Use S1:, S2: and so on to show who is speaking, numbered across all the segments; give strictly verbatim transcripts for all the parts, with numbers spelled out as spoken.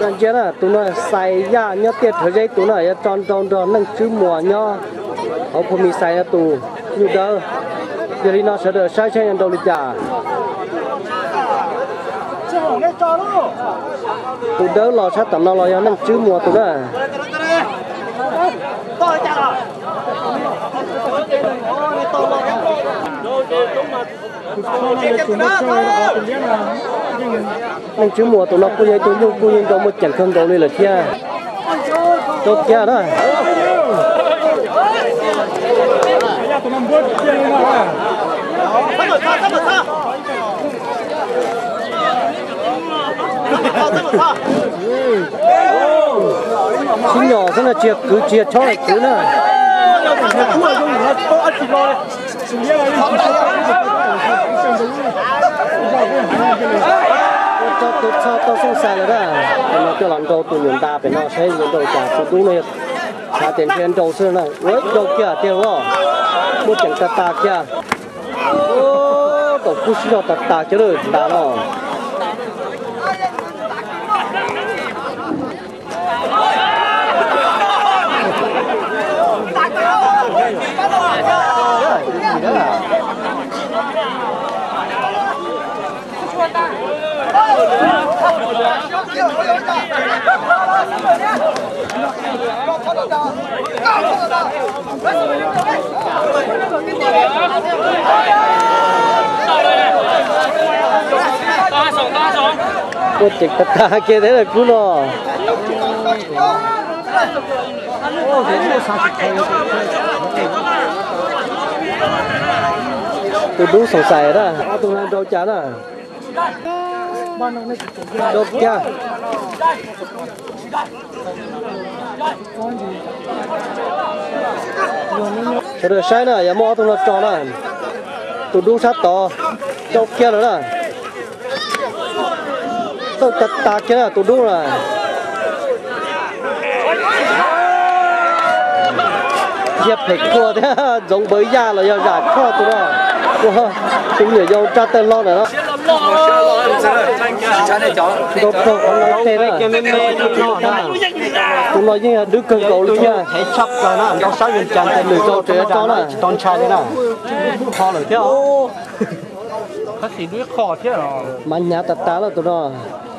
S1: lần trước là tụi nó xài ra nhớ tiệt thời gian tụi nó tròn tròn tròn nâng chữ mùa nhớ họ không bị xài ra tù như đó giờ đi nó sẽ được sai sai nhân đâu đi trả tụi đỡ lo sát tầm nó lo nâng chữ mùa tụi nó nên chú mùa tụi nó cô dây tụi nhung cô dây đâu một chẳng không đâu đi là kia tốt kia đó xin nhỏ thế là chia cứ chia cho lại cứ nữa cho tôi cho tôi không sai rồi đó nó cho lần đầu tụi mình ta phải nó sẽ những đầu trả tụi tôi này trả tiền tiền đầu xưa này với đầu kia tiền đó mua chẳng ta ta kia ô tổ cú xí ta ta chứ rồi ta nó cô chỉ tất cả kia thế là cú nó tôi đúng sòng sài đó tôi làm đâu chán à đâu kia tôi được sai nữa giờ mua tôi nó tròn này tôi đúng sát to đâu kia nữa nè tôi tạt tạt kia là tôi đúng rồi dẹp phải cua thế giống bới da là giờ giải kho tôi đó cua tôi nhớ dâu cha tên lo này đó đâu đâu ông nói thế đó tôi nói như đứa cơn cầu luôn nha thấy sắp rồi nó đâu sáu viên tràn tên người dâu trẻ cho nó toàn trai đấy nè kho rồi thế không
S2: có gì đứa kho thế rồi
S1: mà nhà tạt tá là tôi đó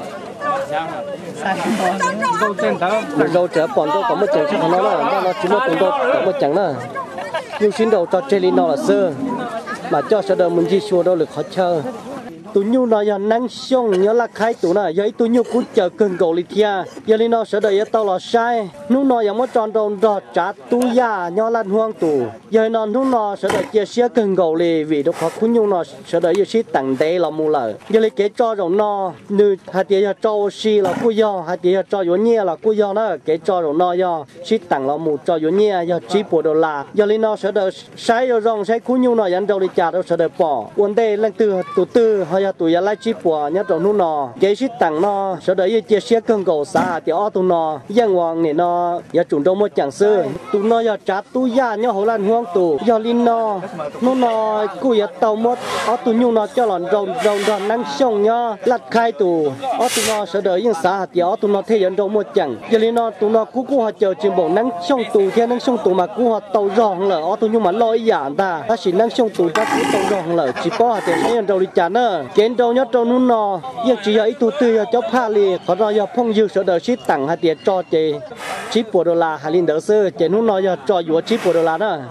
S1: dâu trẻ bọn tôi có một chẳng chắc nó là nó chỉ một chúng tôi có một chẳng là nhưng xin đầu cho chơi nó là sơ mà cho sẽ đợi mình chỉ xua đâu được khó chơi tụi nhu nó giờ năng xong nhớ là khai tụi này giấy tụi nhu cũng chờ cần cầu lịch kia giờ đi nó sẽ đợi tao là sai nhu nó giờ mới tròn tròn đọt trả tụi già nhớ lan hoang tụ giờ nó nhu nó sẽ đợi chia sẻ cần cầu lì vì đâu khó cũng nhu nó sẽ đợi giờ xí tặng đây là mua lời giờ lấy cái cho rồi nó nữ hai tiếng giờ cho xí là cô do hai tiếng giờ cho vô nhẹ là cô do nó cái cho rồi nó do xí tặng là một cho vô nhẹ giờ chỉ bộ đồ là giờ đi nó sẽ đợi sai rồi rong sai cũng nhu nó dẫn đầu đi trả đâu sẽ đợi bỏ vấn đề lần từ từ từ hay tụi giờ lại chỉ bỏ nhớ trong nút nọ cái shit tặng nó sau đấy chia sẻ cơn cầu xa thì ở tụi nó giang hoàng này nó giờ chúng tôi một chẳng sư tụi nó giờ trả tụi già nhớ hồ lan hoang tụ giờ linh nó nút nọ cùi giờ tàu mất ở tụi nhung nó cho lòn rồng rồng rồng năng sông nhá lật khai tụ ở tụi nó sau đấy những xa thì ở tụi nó thể hiện trong một chẳng giờ linh nó tụi nó cú cú họ chờ chừng bộ năng sông tụ theo năng sông tụ mà cú họ tàu rồng lở ở tụi nhung mà lôi giảm ta ta chỉ năng sông tụ ta tàu rồng lở chỉ bỏ thì sẽ hiện trong đi trả nữa kiến đâu nhớ trong nút nọ nhưng chỉ ở ít tu tư cho pha li có rồi giờ phong dư sở đời ship tặng hai tiền cho chị chip bộ đô la hai linh đỡ sơ chị nút nọ giờ cho vừa chip bộ đô la đó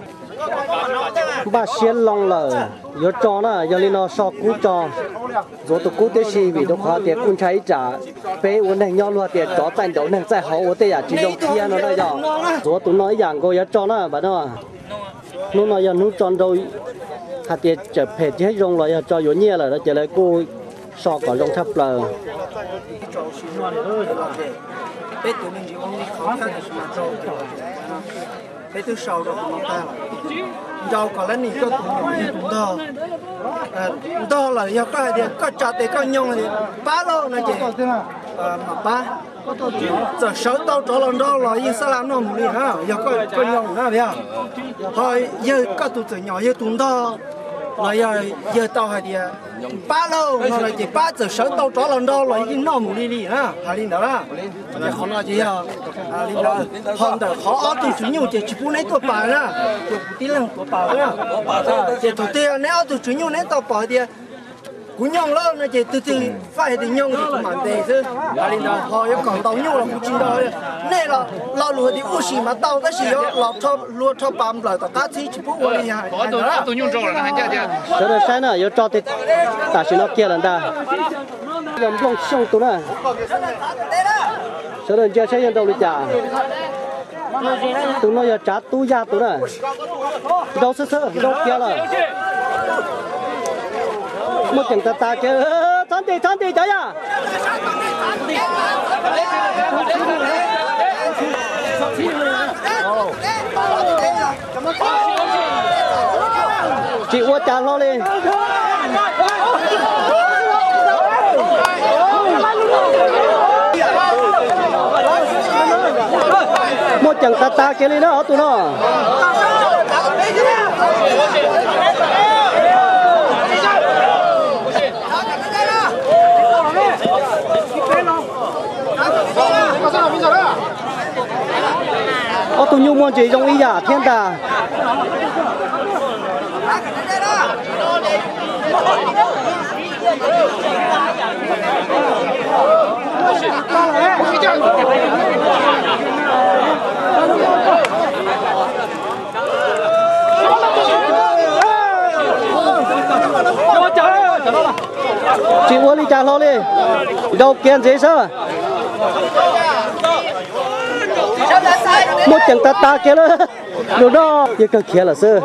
S1: ba xuyên long lờ giờ cho nó giờ linh nó so cú cho rồi tụ cú tới xì vì đâu khó tiền cũng cháy trả bé uốn này nhau luôn tiền cho tay đấu này sai hậu tiền à chỉ dùng kia nó đây rồi rồi tụ nói rằng cô giờ cho nó bạn đó nút nọ giờ nút tròn đôi hạt tiền chở phê hết rong rồi cho vô nhẹ là nó trở lại cô so còn rong thấp là
S3: cái thứ sau đó của ta rau còn lấy những cái tụng đó đó là do cái thì có chặt thì có nhung thì ba lô này chị mà ba giờ sáu tàu trở lần đó là yên sa làm nó một đi ha giờ có có nhung ha bây giờ thôi giờ có tụi nhỏ giờ tụng đó nó giờ giờ tao hay đi ba lâu nó là chỉ ba giờ sáu tao trả lần đâu là cái nó mù đi đi á hà linh đó á giờ họ nói gì à hà linh đó họ đó họ ở tụi chúng nhiều chỉ chỉ bún lấy tụi bà nè tụi tí lần tụi bà nè chỉ tụi tiền nếu tụi chúng nhiều lấy tao bà thì cú nhông lớn nó chỉ từ từ phải thì nhông thì cũng mạnh thế chứ hà linh đó họ yêu cầu tao nhiều là cũng chỉ đó này là lao lúa thì u xì mà tao cái gì đó lao cho lúa cho bám lại tao cá chỉ chỉ bún qua đi hà
S2: tôi nhung trâu là hành gia
S1: giờ đây sai nữa, giờ cho thì ta chỉ nó kia lần ta, làm long xong tụi nó, giờ đây giờ sẽ nhận đâu đi trả, tụi nó giờ trả túi ra tụi nó, đâu sơ sơ đâu kia là, một chẳng ta ta kia, thằng đi thằng đi chạy à, chị qua trả lo lên. Một chẳng ta ta kia lên đó ở tụi nó. Ở tụi nhung muốn chỉ trong ý giả thiên tà. Chị uống đi trà lo đi, đâu kiên dễ sao? Một chẳng ta ta kia đó, đồ đó, cái cái kia là sơ.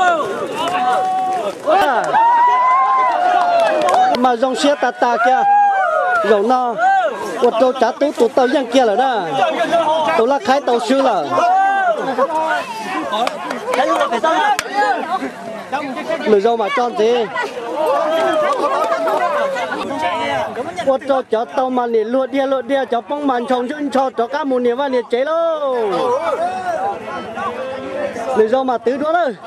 S1: Mà dòng xe ta ta kia, dòng nó, một tàu trả túi tụt tàu giang kia là đó, tàu là khai tàu sư là. Người dâu mà tròn gì? Một trò chó tàu mà nè lụa đia lụa đia chó bông màn trồng chân cho chó cá mù nè và nè chế lô. Người dâu mà tứ đó thôi.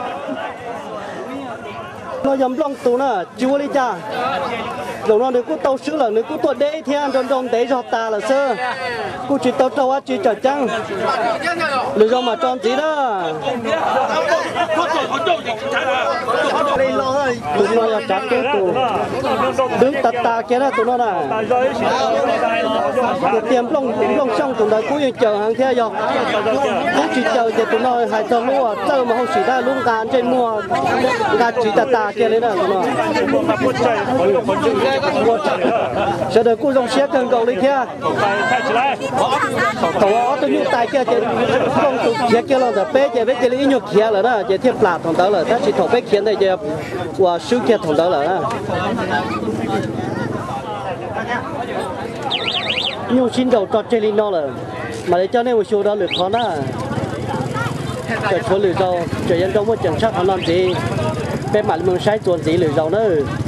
S1: Nó dầm long tù nè, chưa đi cha. Rồi nó được cú tàu sứ là được cú tuột đế thiên trong trong đế cho ta là sơ. Cú chỉ tàu tàu á chỉ chở trăng. Người dâu mà tròn gì đó. Tụi nó là chặt cái tù đứng tạt tà kia đó tụi nó nè tiệm lông lông xong tụi nó cũng chờ hàng theo dọc cũng chỉ chờ thì tụi nó hai thợ lúa chờ mà không chỉ ra luôn cả trên mua cả chỉ tạt tà kia đấy nè tụi nó giờ đời cũng dòng xe cần cầu đi theo cậu ở tôi nhúc tay kia không tụi xe kia là giờ bé giờ bé kia là ít nhục kia rồi đó giờ thiệp lạt thằng tớ là ta chỉ thổ bé kia này giờ qua sư kia thằng tớ là nhiều xin đầu cho chơi linh đó là mà để cho nên một số đó được khó đó cho số lười giàu cho dân trong một chẳng chắc họ làm gì bé mà mình sai chuẩn gì lười giàu nữa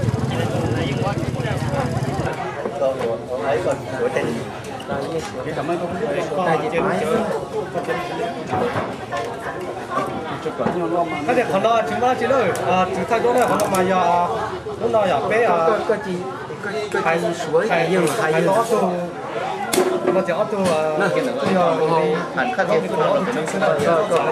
S4: cái việc còn lo chúng ta chỉ được chỉ thay đổi là còn mà giờ lúc nào giờ bé
S3: cái gì cái gì suối cái gì mà cái gì
S4: đó tôi nó chỉ ở tôi bây giờ hẳn khắc phục cái đó thì chúng ta giờ còn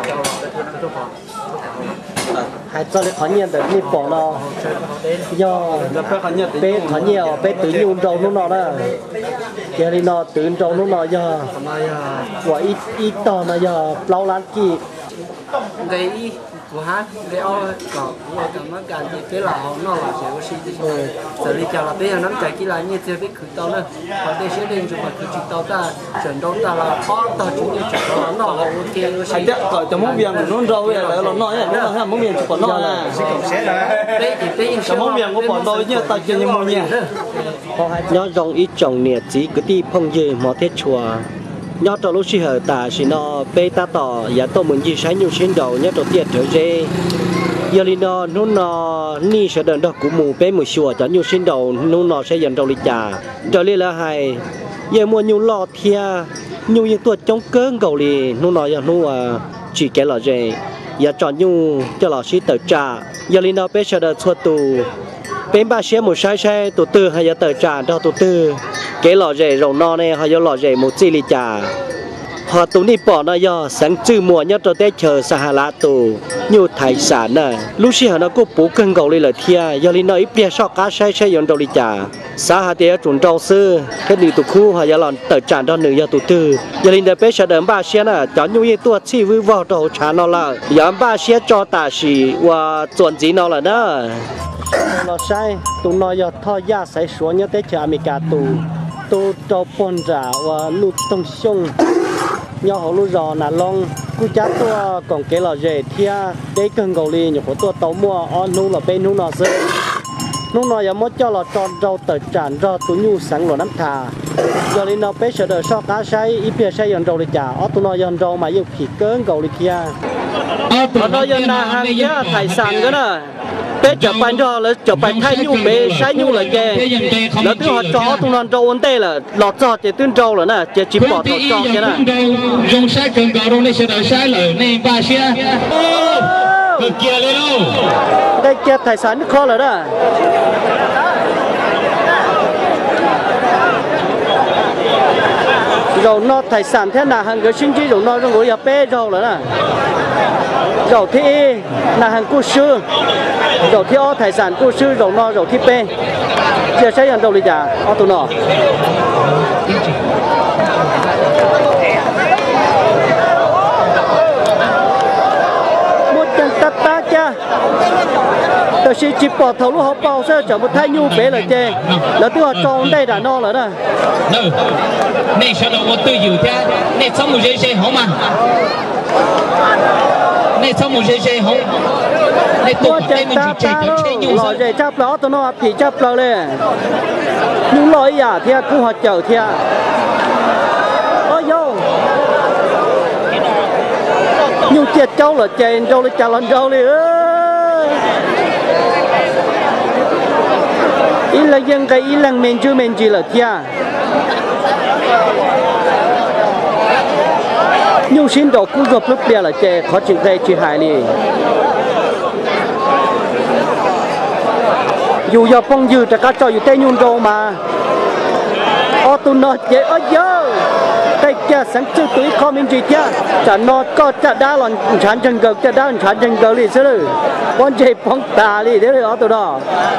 S1: hai cho được khó nhiên để đi bỏ nó do bé khó nhiều bé tự nhung trâu lúc nào đó kia đi nó tự trâu lúc nào giờ quả ít ít to nó giờ lâu lắm kì
S3: cái của hát cái ao có của cái mấy cái gì cái lò nó là sẽ có gì rồi giờ đi chào là bây giờ nắm chạy cái lại như thế biết khử tao nữa còn đây sẽ đến chụp mà khử chụp tao ta chuyển đâu ta là khó tao chúng như chụp tao nó là ok rồi
S1: anh chắc gọi cho món miệng của nó rau vậy là nó nói là nó là món miệng của nó là
S3: đây thì đây
S1: cái món miệng của bọn tôi như tao chơi như món miệng nhớ dòng ít trồng nè chỉ cứ đi phong gì mà thế chùa nhớ cho lúc xí hở ta xí nó bê ta tỏ giá tôi muốn gì sáng nhiều xin đầu nhớ cho tiền trở dê giờ đi nó nó nó ni sẽ đợi đó cũng mù bê một xùa cho nhiều xin đầu nó nó sẽ dần đầu đi trả trở lên là hay giờ mua nhiều lọ thia nhiều những tuột trong cơn cầu đi nó nói giờ nó chỉ cái là gì giờ chọn nhung cho lò xí tờ trà giờ linh nó bé sợ đợt xua tù bên ba xe một sai xe tụ tư hay giờ tờ trà cho tụ tư cái lò rể rồng no này hay giờ lò rể một chi lì trà họ tụ đi bỏ nó do sáng trừ mùa nhớ cho tết chờ Sahara tụ nhiều tài sản nè lúc xí họ nó cũng bố cân cầu lên là thia giờ linh nó ít bia so cá sai sai dọn đầu lì trà xã hà tiệt chuẩn trâu sư cái điều tụ khu họ giờ làm tờ tràn đó nửa giờ tụ tư giờ linh để bé sợ đỡ ba xe nè chọn nhiều tua chi vui vào đầu trà nó là giờ ba xe cho tà sĩ và chuẩn gì nó là đó nó sai tụ nó giờ thọ giá sai số nhớ tết chờ America tụ tụ trâu pon giả và lụt tông sông nhau họ lụt giò nà long cú chát tua còn cái lò rể thia để cần cầu li nhiều tua tàu mua on nu là bên nu nó sơ nu nó giờ mất cho là tròn rau tờ tràn rau tụ nhu sẵn rồi nắm thà giờ li nó bé sợ đời so cá say ít bia say dần rau đi chả ở tụ nó dần rau mà yêu khỉ cơn cầu li thia ở đó dần là hàng giá tài sản cái nè bé chở bánh cho là chở bánh thay nhu bé say nhu là kê là thứ họ cho tụ nó rau ổn tê là lọt cho chỉ tuyên rau là nè chỉ chỉ bỏ thọ cho cái nè
S2: dùng sai cần cầu đâu nên sẽ đợi sai lời nên ba xe cực kia lên đâu
S1: đây kia tài sản nó khó rồi đó rồi nó tài sản thế nào hàng cái sinh chi rồi nó rồi giờ bé rồi rồi nè rồi thì là hàng cô sư rồi thì ở tài sản cô sư rồi nó rồi thì bé giờ sẽ nhận đâu đi chả ở tụi nó một chân tát tát cha tôi chỉ chỉ bỏ thầu lúc họ bao giờ chở một thay nhu bé là chê là tôi họ tròn đây đã no rồi đó
S2: này sao đâu có tư dự thế này xong một giây giây hỏng mà này xong một giây giây hỏng này tôi
S1: chạy mình chỉ chạy cho chơi nhiều rồi chạy chắp ló tôi nó chỉ chắp ló lên những lỗi giả thì cũng họ chở thì ôi vô nhiều chết trâu là chạy trâu là chạy lần trâu đi ý là dân cái ý là mình chưa mình chỉ là thia nhiều xin đồ cũng gặp lúc bia là chè khó chịu đây chỉ hại đi dù giờ phong dư ta cá cho dù tây nhung đồ mà ô tu nó chè ơi dơ đây kia sáng trước tuổi khó mình chỉ kia chả nó có chả đá lần chán chân gờ chả đá lần chán chân gờ đi xứ rồi con chè phong tà đi thế rồi ở tụi đó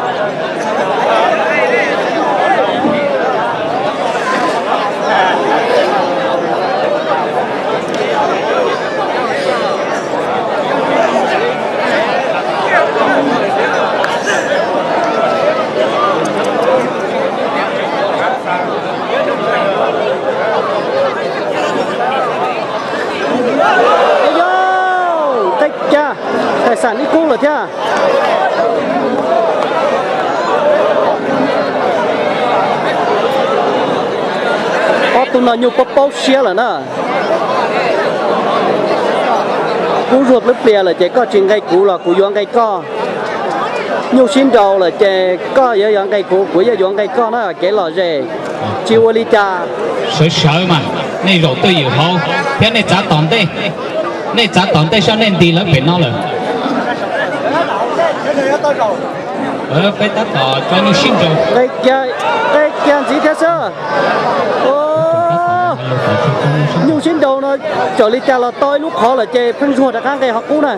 S1: tài sản đi cung là thế à có tụi nó nhiều bắp bắp xe là nè cú ruột lớp bia là chỉ có chuyện gây cũ là cú doang gây co nhiều xin đầu là chỉ có giờ doang gây cũ của giờ doang gây co nó là cái lò rề chiêu ali cha
S2: sợ sợ mà này rồi tôi hiểu không thế này trả tòn đây này trả tòn đây sao nên đi là biển nó rồi ờ phải tắt tỏ cho nó xin rồi
S1: đây kia đây kia gì thế sơ ô nhiều xin đầu nó trở đi cha là tôi lúc khó là chè phân ruột là các cái học cũ này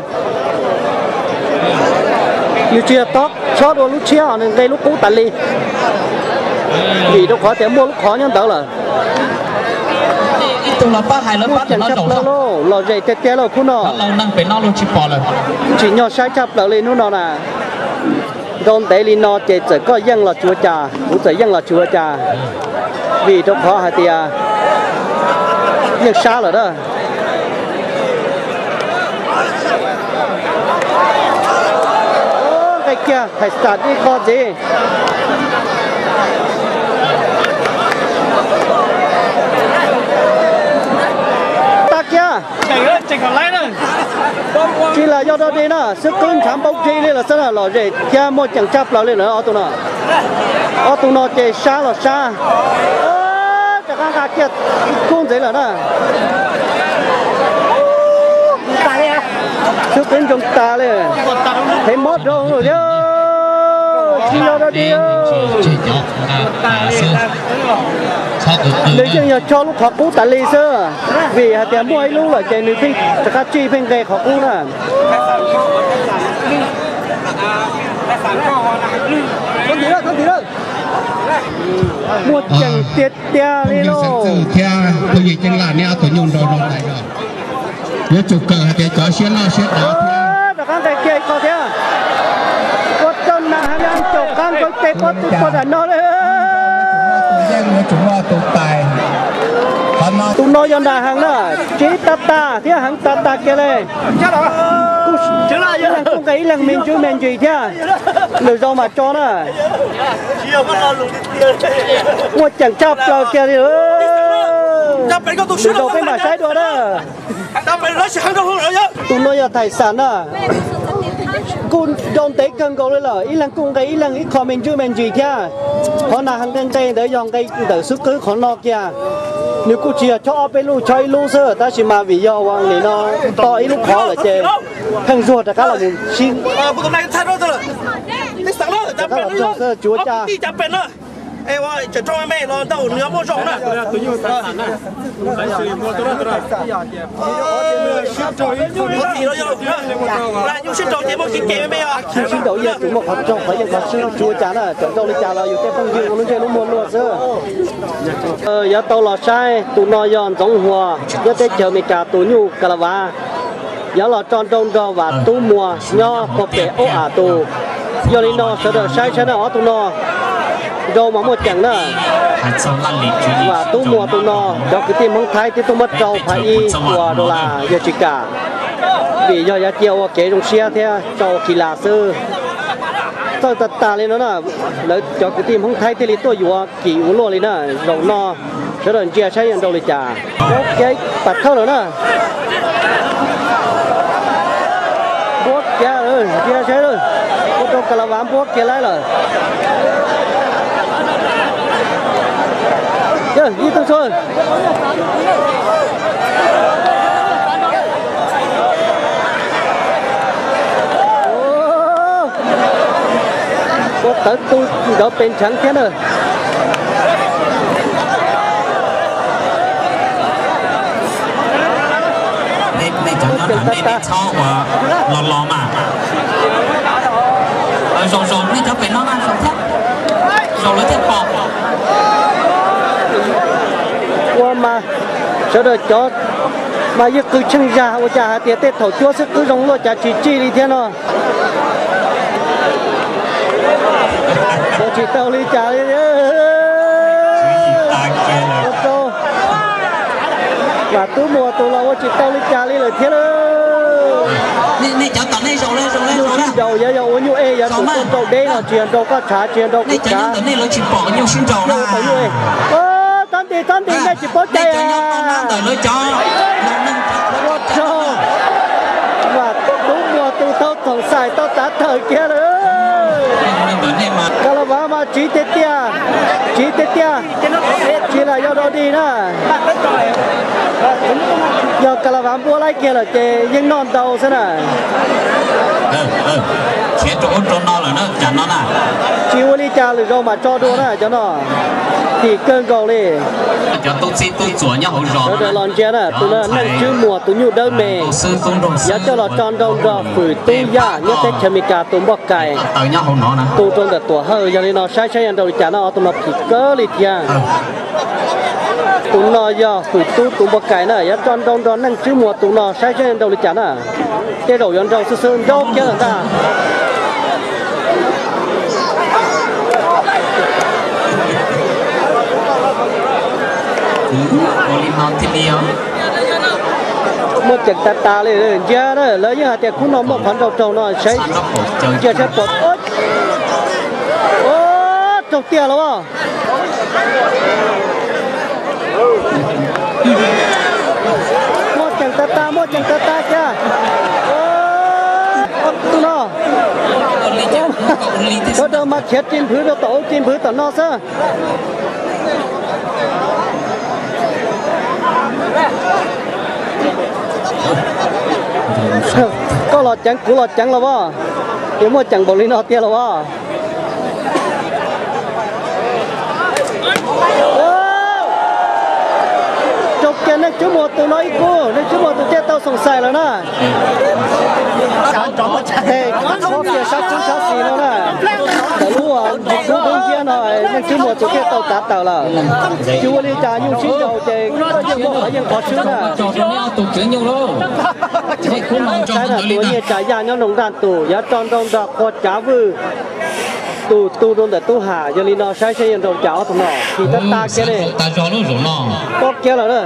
S1: nhiều chia tóc cho đồ lúc chia họ nên gây lúc cũ tàn ly vì đâu khó thể mua lúc khó nhân tớ là
S2: tụi nó ba hai lớn bắt
S1: chẳng chấp lâu lô lò dậy tê tê lâu phun nó
S2: lâu năng phải nó luôn chỉ bỏ rồi
S1: chỉ nhỏ sai chấp lâu lên nó nè don để li nó chỉ chỉ có dân là chúa cha cũng chỉ dân là chúa cha vì đâu khó hả tia nhưng sao rồi đó ô cái kia phải start đi có gì
S4: chỉ còn lấy thôi
S1: chỉ là do đó đi nó sức cứng thảm bốc chi đi là rất là lò rệt kia một chẳng chấp lại lên nữa ở tụi nó ở tụi nó chơi xa là xa chắc ăn gà kia không dễ là đó trước đến trong ta lên thấy mót đâu rồi chứ chỉ cho nó đi nếu như cho lúc họ cũ tại lì sơ vì hạt tiền mua ấy lúc là chạy nữ thích chắc các chi bên đây họ cũ nè không gì đâu không gì đâu mua chẳng tiệt tia đi lô
S2: tia tôi gì chẳng là nè tôi nhung đồ đồ này rồi nếu chụp cờ thì có xuyên lo xuyên đó
S1: đó các cái kia có thế có chân là hai anh chụp các cái tê có tụt có đàn nó đấy
S2: chúng nó tụt tài
S1: tụi nó dân đà hàng đó chỉ tata thế hàng tata kia đây chứ là như không cái lần mình chú mình gì thế người do mà cho nó mua chẳng chắp rồi kia đi người đâu cái mà sai đồ đó tụi nó là tài sản à cún dòng tế cần cầu là ý lần cung cái ý lần ít comment chú mình gì thế họ là hàng tên tên để dòng cái tự sức cứ khó lo kia nếu cô chia cho bên lu chơi lu sơ ta chỉ mà vì do hoàng này nó to ít lúc khó là chơi thằng ruột là các là một xin các là cho sơ chúa cha
S3: ê ơi chờ cho mẹ nó đâu nữa mua rộng nè tôi nhiều tài sản nè lấy sự mua tôi đó tôi đó là những sinh trâu chỉ một kinh nghiệm mẹ à
S1: sinh trâu giờ chúng một học trong phải những học sinh chúa cha nè chọn đâu đi chào làอยู่cái phong dư nó chơi nó mua luôn sơ ờ giờ tàu lò sai tụi nó dọn giống hòa giờ tới chờ mình cả tụi nhu cả là va giờ là tròn tròn tròn và tụi mùa nho có vẻ ô à tụ giờ đi nó sẽ được sai sai nó tụi nó đâu mà một chẳng nữa và tu mùa tu nó cho cái tim mong thái thì tôi mất trâu phải y của đô la giờ chỉ cả vì do giá chiều kế trong xe theo trâu kỳ lạ sư tôi tạt tà lên nó nè lấy cho cái tim mong thái thì tôi vừa kỳ uống luôn lên nè rồi no cho nên chia sẻ nhận đâu lấy trả cái bật khâu nữa nè buốt kia rồi chia sẻ rồi buốt trong cả là ván buốt kia lấy rồi giờ đi tôi thôi có tới tôi đó bên trắng thế nữa
S2: này này chẳng nó là này này cho và lò lò mà rồi rồi này cho phải nó ăn xong thế rồi lấy thêm bò
S1: qua mà sau đó cho mà giờ cứ chân ra ô cha tiệt tết thổ chúa sẽ cứ giống lo cha chỉ chi đi thế nó tôi chỉ tao đi cha đi ô và tú mùa tú lâu chỉ tao đi cha đi rồi thế đó
S2: này này cháu tao này rồi lên rồi lên rồi
S1: dầu giờ dầu như e giờ tụi con dầu đen là chuyện dầu có trả chuyện dầu có trả
S2: này này nó chỉ bỏ nhiều xin dầu là
S1: tán đi tán đi đây chỉ có chơi à
S2: nó cho
S1: nó cho và đúng mùa tụi tao thằng xài tao trả thời kia nữa kalau bà mà chỉ tết tia chỉ tết tia chỉ là do đó đi nè giờ kalau bà mua lại kia là chơi những non tàu thế này
S2: chế chỗ chỗ nó là nó chẳng nó nè
S1: chiếu đi cha rồi mà cho đua nè cho nó thì cơn cầu đi
S2: cho tôi xin tôi chúa nhau hậu
S1: rồi lon chén à tụi nó nâng chữ mùa tụi nhu đơn mề giá cho là tròn đông đỏ phủi tu ya nhất tết chemi cả tụi bọc cày
S2: tới nhau hậu nó nè
S1: tụi trong cái tuổi hơi giờ nó sai sai anh đâu chả nó tụi nó chỉ cớ đi kia tụi nó giờ phủi tu tụi bọc cày nè giá tròn đông đỏ nâng chữ mùa tụi nó sai sai anh đâu chả nè cái đầu dân đâu sơ sơ đâu kia là ta một trận ta ta lên ra đó lấy những hạt tiền cũng nó một phần đầu trâu nó sẽ chưa sẽ bột ớt ớt trâu tiền đúng không một trận ta ta một trận ta ta kia ớt tụi nó có đâu mà chết trên thứ đâu tổ trên thứ tao nó sao lọt trắng cú lọt trắng là bao nếu mà chẳng bỏ lên nó tiền là bao chọc kia nó chú một tụi nói cô nó chú một tụi kia tao sòng xài rồi nè thế có kia sát chú sát xì nữa nè tại lúc à chú đúng kia rồi nên chú một tụi kia tao tạt tao là chú đi trả nhung xin giàu thì có những có những khó chịu nè cái là tụi nhà trả giá nhau nông đàn tụ giá tròn tròn đọc có trả vư tụ tụ trong để tụ hà cho nên nó sai sai những đồng cháu thằng nó thì tất ta kia này có kia là đó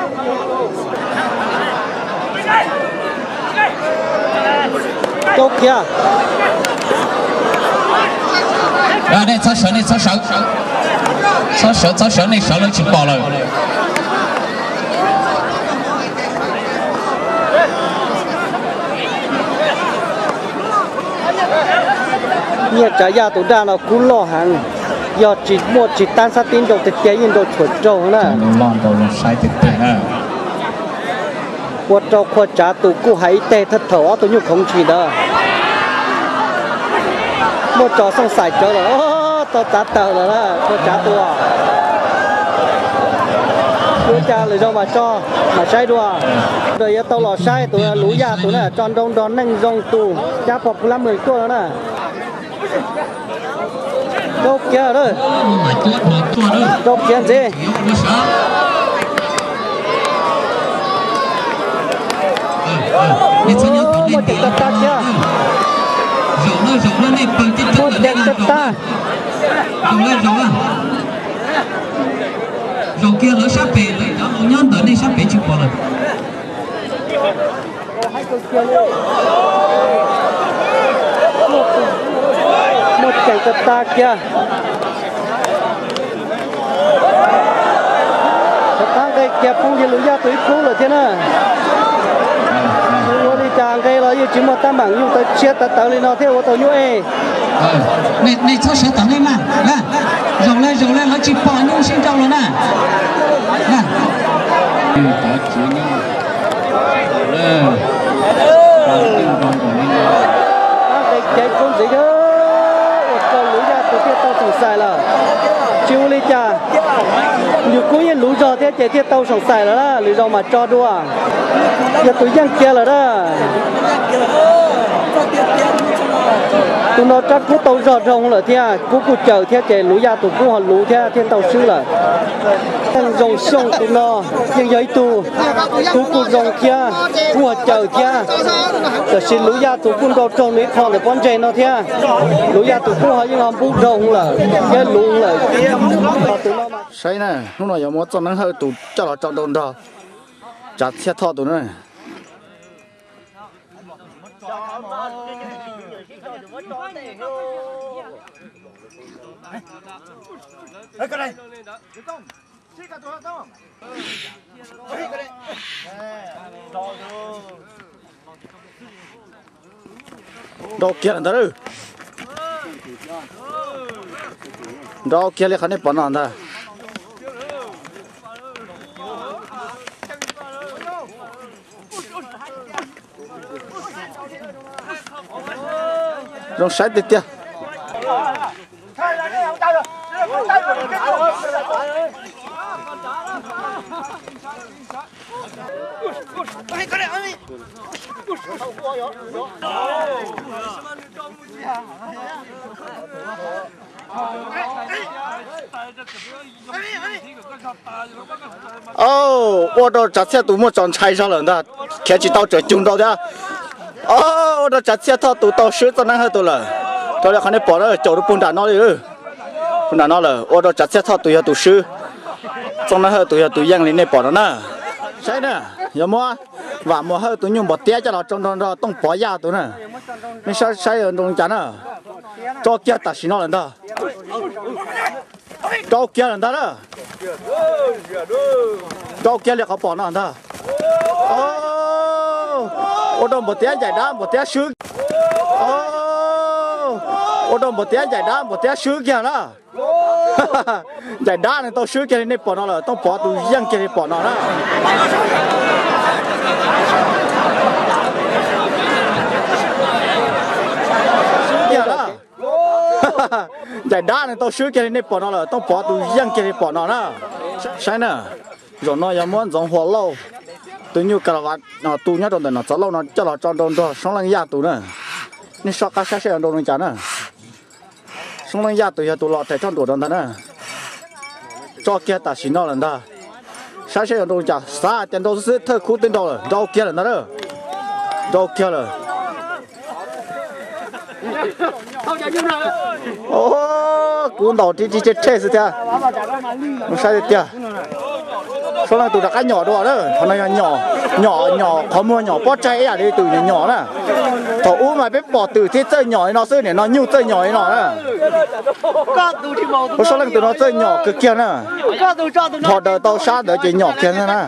S1: có kia
S2: à đây sáu sợ này sáu sợ sáu sợ sáu sợ này sợ nó chịu bỏ rồi
S1: nhà trả giá tụi ta nó cú lo hàng giờ chỉ một chỉ tan sát tin đầu thực tế nhìn đầu chuột trâu nè
S2: lon đầu nó sai thực tế nè
S1: quạt trâu quạt trả tụi cú hãy tê thật thở tụi nhục không chỉ đó một trò xong xài trâu rồi tao trả tờ rồi đó tao trả tụi tụi cha lời do mà cho mà sai đùa rồi tao lò sai tụi lũ già tụi này tròn đông đón nâng rong tù cha bọc năm mười tuổi đó nè đâu kia rồi đâu kia gì một đèn tất ta kia một đèn tất ta
S2: rồi kia lỡ sắp về đấy đó nhón tới đây sắp về chịu bỏ rồi
S1: một đèn tất ta kia tất ta cái kia phong gì lũ gia tuổi cũ rồi thế nè tôi đi chàng cái là như chỉ một tam bảng dùng tới chết tới tới lên nó theo tôi như e
S2: này này sao sẽ tận đây mà nè rồi lên rồi lên nó chỉ bỏ nhung xin trong rồi nè nè
S1: cái cái con gì đó con lũ gia tuổi kia tao sòng xài là chiêu đi cha nhiều cố nhiên lũ giò thế chạy thế tao sòng xài là đó lũ giò mà cho đua giờ tụi dân kia là đó tụi nó chắc cú tàu giò rồng là thế cú cú chờ thế chạy lũ gia tụi cú họ lũ thế thiên tàu sư là thằng rồng sông tụi nó nhưng giấy tụ cú cú rồng kia cú họ chờ thế giờ xin lũ gia tụi cú đâu trồng đấy còn để con trẻ nó thế lũ gia tụi cú họ nhưng họ bút rồng là cái lũ là họ tụi nó
S3: sai nè lúc nào giờ muốn cho nó hơi tụ cho nó chọn đồn đó chặt xe thọ tụi nó này cái này đâu kia là đâu đâu kia là khán này bắn nào ta rong sai tiệt tiệt ô ô đó chặt xe tụi mua chọn chạy sao lần đó khi chỉ tao trở chung đâu đó ô đó chặt xe thọ tụi tao sửa cho nó hơi tụi là tôi là khán bỏ đó chỗ đó bún đạn nó đi bún đạn nó là ô đó chặt xe thọ tụi tụi sửa cho nó hơi tụi tụi giang lên này bỏ đó nè sai nè giờ mua và mua hơi tụi nhung bỏ té cho nó trong đó tông bỏ ra tụi nè mình sai sai ở trong chắn à cho kia ta xin nó lần đó cho kia lần đó đó cho kia là họ bỏ nó lần đó ô tô một té giải đá một té sướng ô tô một té giải đá một té sướng kia đó giải đá này tao sướng kia này bỏ nó là tao bỏ tụi dân kia này bỏ nó đó
S5: giải đá này tao sửa cái này bỏ nó là tao bỏ tụi dân cái này bỏ nó nè sai nè rồi nó giờ muốn giống hoa lâu tụi như cả vạt nó tụi nhá rồi nó cho lâu nó cho nó cho đồ đồ sống lăng ya tụi nè nên sao cá sai sai đồ nó chán nè sống lăng ya tụi ya tụi lọt chạy trong đồ đó nè cho kia ta xin nó lần đó sai sai đồ chả sao tiền đồ是特苦tiền đồ rồi đâu kia lần đó nữa đâu kia rồi ô cuốn đầu chỉ chỉ chết chết rồi nó sai rồi số là tụi đã cái nhỏ đó đó thằng này nhỏ nhỏ nhỏ có mua nhỏ bót cháy à đi từ nhỏ nhỏ nè thằng u mà biết bỏ từ thế chơi nhỏ nó chơi này nó nhiều chơi nhỏ nó nè số là tụi nó chơi nhỏ cực kia nè họ đợi tao sát đợi chỉ nhỏ kia nè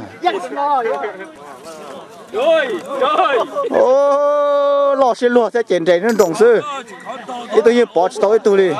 S5: ô lò xí lùa sẽ chèn chèn nên đồng sư cái tôi như bỏ tối tôi đi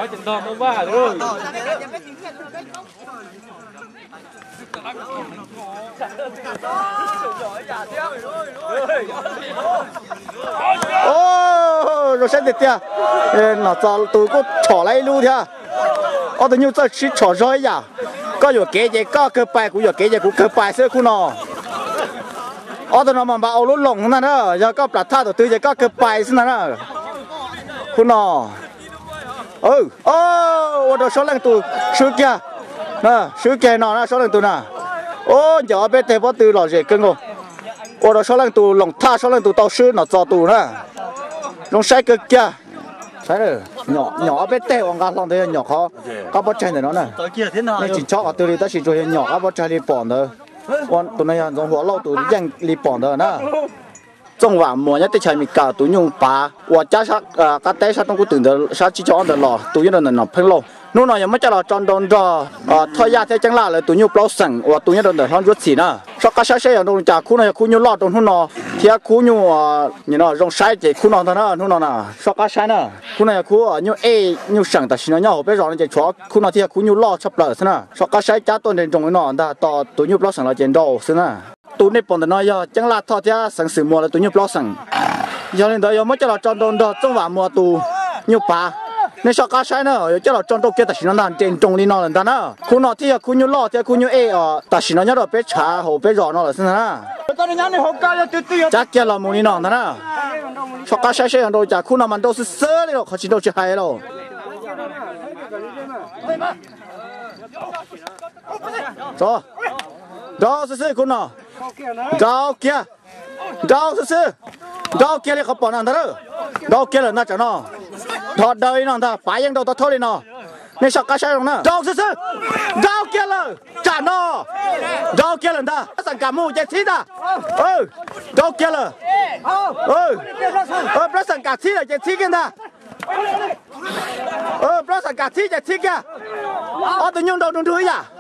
S5: ô rồi sẽ được chưa nó cho tôi có chỏ lại luôn thia ở tôi như cho chỉ chỏ rồi à có nhiều cái gì có cơ bài cũng nhiều cái gì cũng cơ bài xưa cũng nó ở tôi nó mà bảo lỗ lỏng nè đó giờ có bát thà tôi giờ có cơ bài xưa nè cũng nó ừ ô đó số lần tôi số kia nè số kia nó nè số lần tôi nè ô giờ bên đây bắt từ lò gì cưng không ô đó số lần tôi lỏng tha số lần tôi tao sư nó cho tôi nè lỏng sai cơ kia sai rồi nhỏ nhỏ bên đây ông gà lỏng đây nhỏ khó có bắt chạy này nó nè nên chỉ cho ở tôi đi ta chỉ cho nhỏ có bắt chạy đi bỏ nữa con tụi này giống hoa lâu tụi dân đi bỏ nữa nè trong vòng mùa nhất thì chạy mình cả tụi nhung bà và cha sát các té sát trong cái tưởng được sát chỉ cho được lò tụi nhung là nó phăng lâu lúc nàoยังไม่จะรอจอนโดนรอทอยาเทจังล่าเลยตัวยูเปล่าสั่งว่าตัวนี้โดนเดือดร้อนรุดสีนะชอบกระชากเสียงโดนจากคู่นายคู่ยูรอดตรงทุ่นนอเทียคู่ยูนี่เนาะรงใช้เจคู่นอนท่านะทุ่นนอน่ะชอบกระชากนะคู่นายคู่ยูเอยูสั่งแต่สิ่งนี้เขาไปรอในเจชัวคู่นอเทียคู่ยูรอดชอบเลยสินะชอบกระชากจ้าตัวเด่นตรงนี้นอนแต่ต่อตัวยูเปล่าสั่งเราเจนโดสินะตัวนี้ปนแต่น้อยจังล่าทอดเทียสั่งสื่อมัวเลยตัวยูเปล่าสั่งยังเดี๋ยวยังไม่จะรอจอนโดนรอจังหวะมัวตัวยูป่าnên sao cá sai nữa, chứ là trong đâu kia ta chỉ nó đàn trên trong đi nó lần ta nữa, khu nọ thì khu như lọ thì khu như e ở, ta chỉ nó nhớ được bé trà hồ bé giò nó là thế nào, chắc kia là một đi nó ta nữa, sao cá sai sai ở đâu chả khu nào mà đâu是sơ đi đâu, họ chỉ đâu chỉ hay đâu, rồi, đó是是khu nào, gạo kia, gạo是是, gạo kia làเขาbỏ nào ta nữa, gạo kia là nó chả nó. Thọt đời nó ta phải yang đầu ta thôi đi nó nên sao cá sai không nè rau sứ sứ rau kia là trả nó rau kia là taสั่งcả mua chạy thít à ừ rau kia là ừ ừ bớtสั่งcả thít là chạy thít kia ta ừ bớtสั่งcả thít chạy thít kia ở tự nhiên đâu đúng thứ à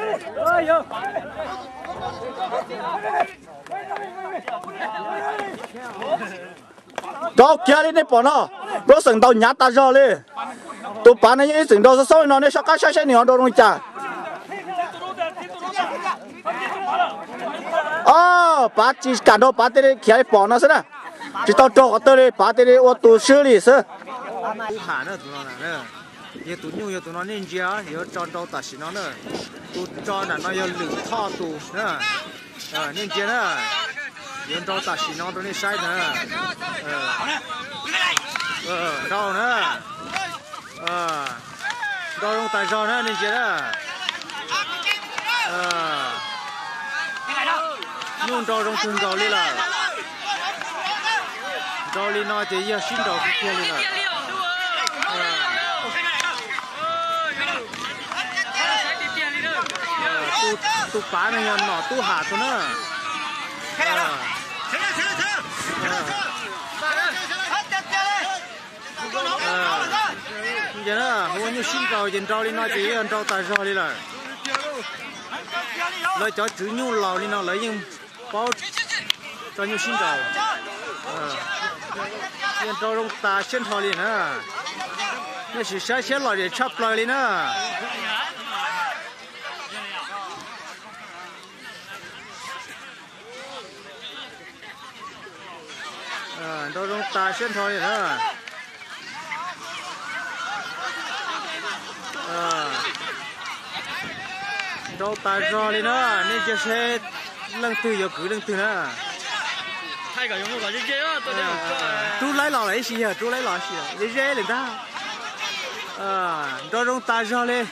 S5: đó kia đi nè bỏ nó, đó sừng tàu nhát ta rồi đi, tụi bạn này những sừng tàu sôi nó này sao cá sai sai nhiều đâu không chả, à, bạn chỉ cả đâu bạn đây kia bỏ nó xem nè, chỉ tao cho họ tới đây bạn đây ô tô xử lý xem.
S6: giờ tụi nhau giờ tụi nó nên chia giờ cho đâu ta xin nó nữa tụi cho là nó giờ lử thọ tụi nữa nên chia nữa giờ đâu ta xin nó tụi này sai nữa ờ đâu nữa ờ đâu không tài do nữa nên chia nữa ờ nhung đâu trong cùng đâu đi là đâu đi nói thì giờ xin đâu kia đi là tu tu phá này nọ tu hạ tu nữa, giờ đó hôm nay xin cầu dân trâu đi nói chỉ dân trâu tài rồi đi là, lấy cho chữ nhu lò đi nó lấy nhưng bao cho nhu xin cầu, dân trâu trong ta xin thọ đi nữa, nếu chỉ sai xét lò để chấp lời đi nữa. Đâu trong ta xuyên thôi nữa, trâu ta rò lên nữa nên chỉ sẽ lần từ giờ cứ lần từ nữa
S4: thay cả giống như cái dễ á tôi
S6: chú lấy lò lấy gì hả chú lấy lò gì dễ dễ lên ta à trâu trâu ta rò lên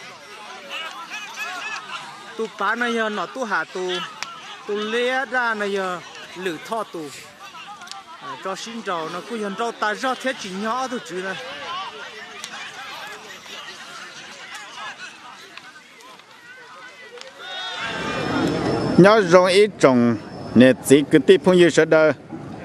S6: tu bán này giờ nó tu hạ tu tu lé ra này giờ lử thọ tu cho xin trâu nó cứ hiện trâu ta rò thế chỉ nhỏ thôi chứ này
S5: nhớ rong ít trồng nè chỉ cứ tiếp phong như sẽ đỡ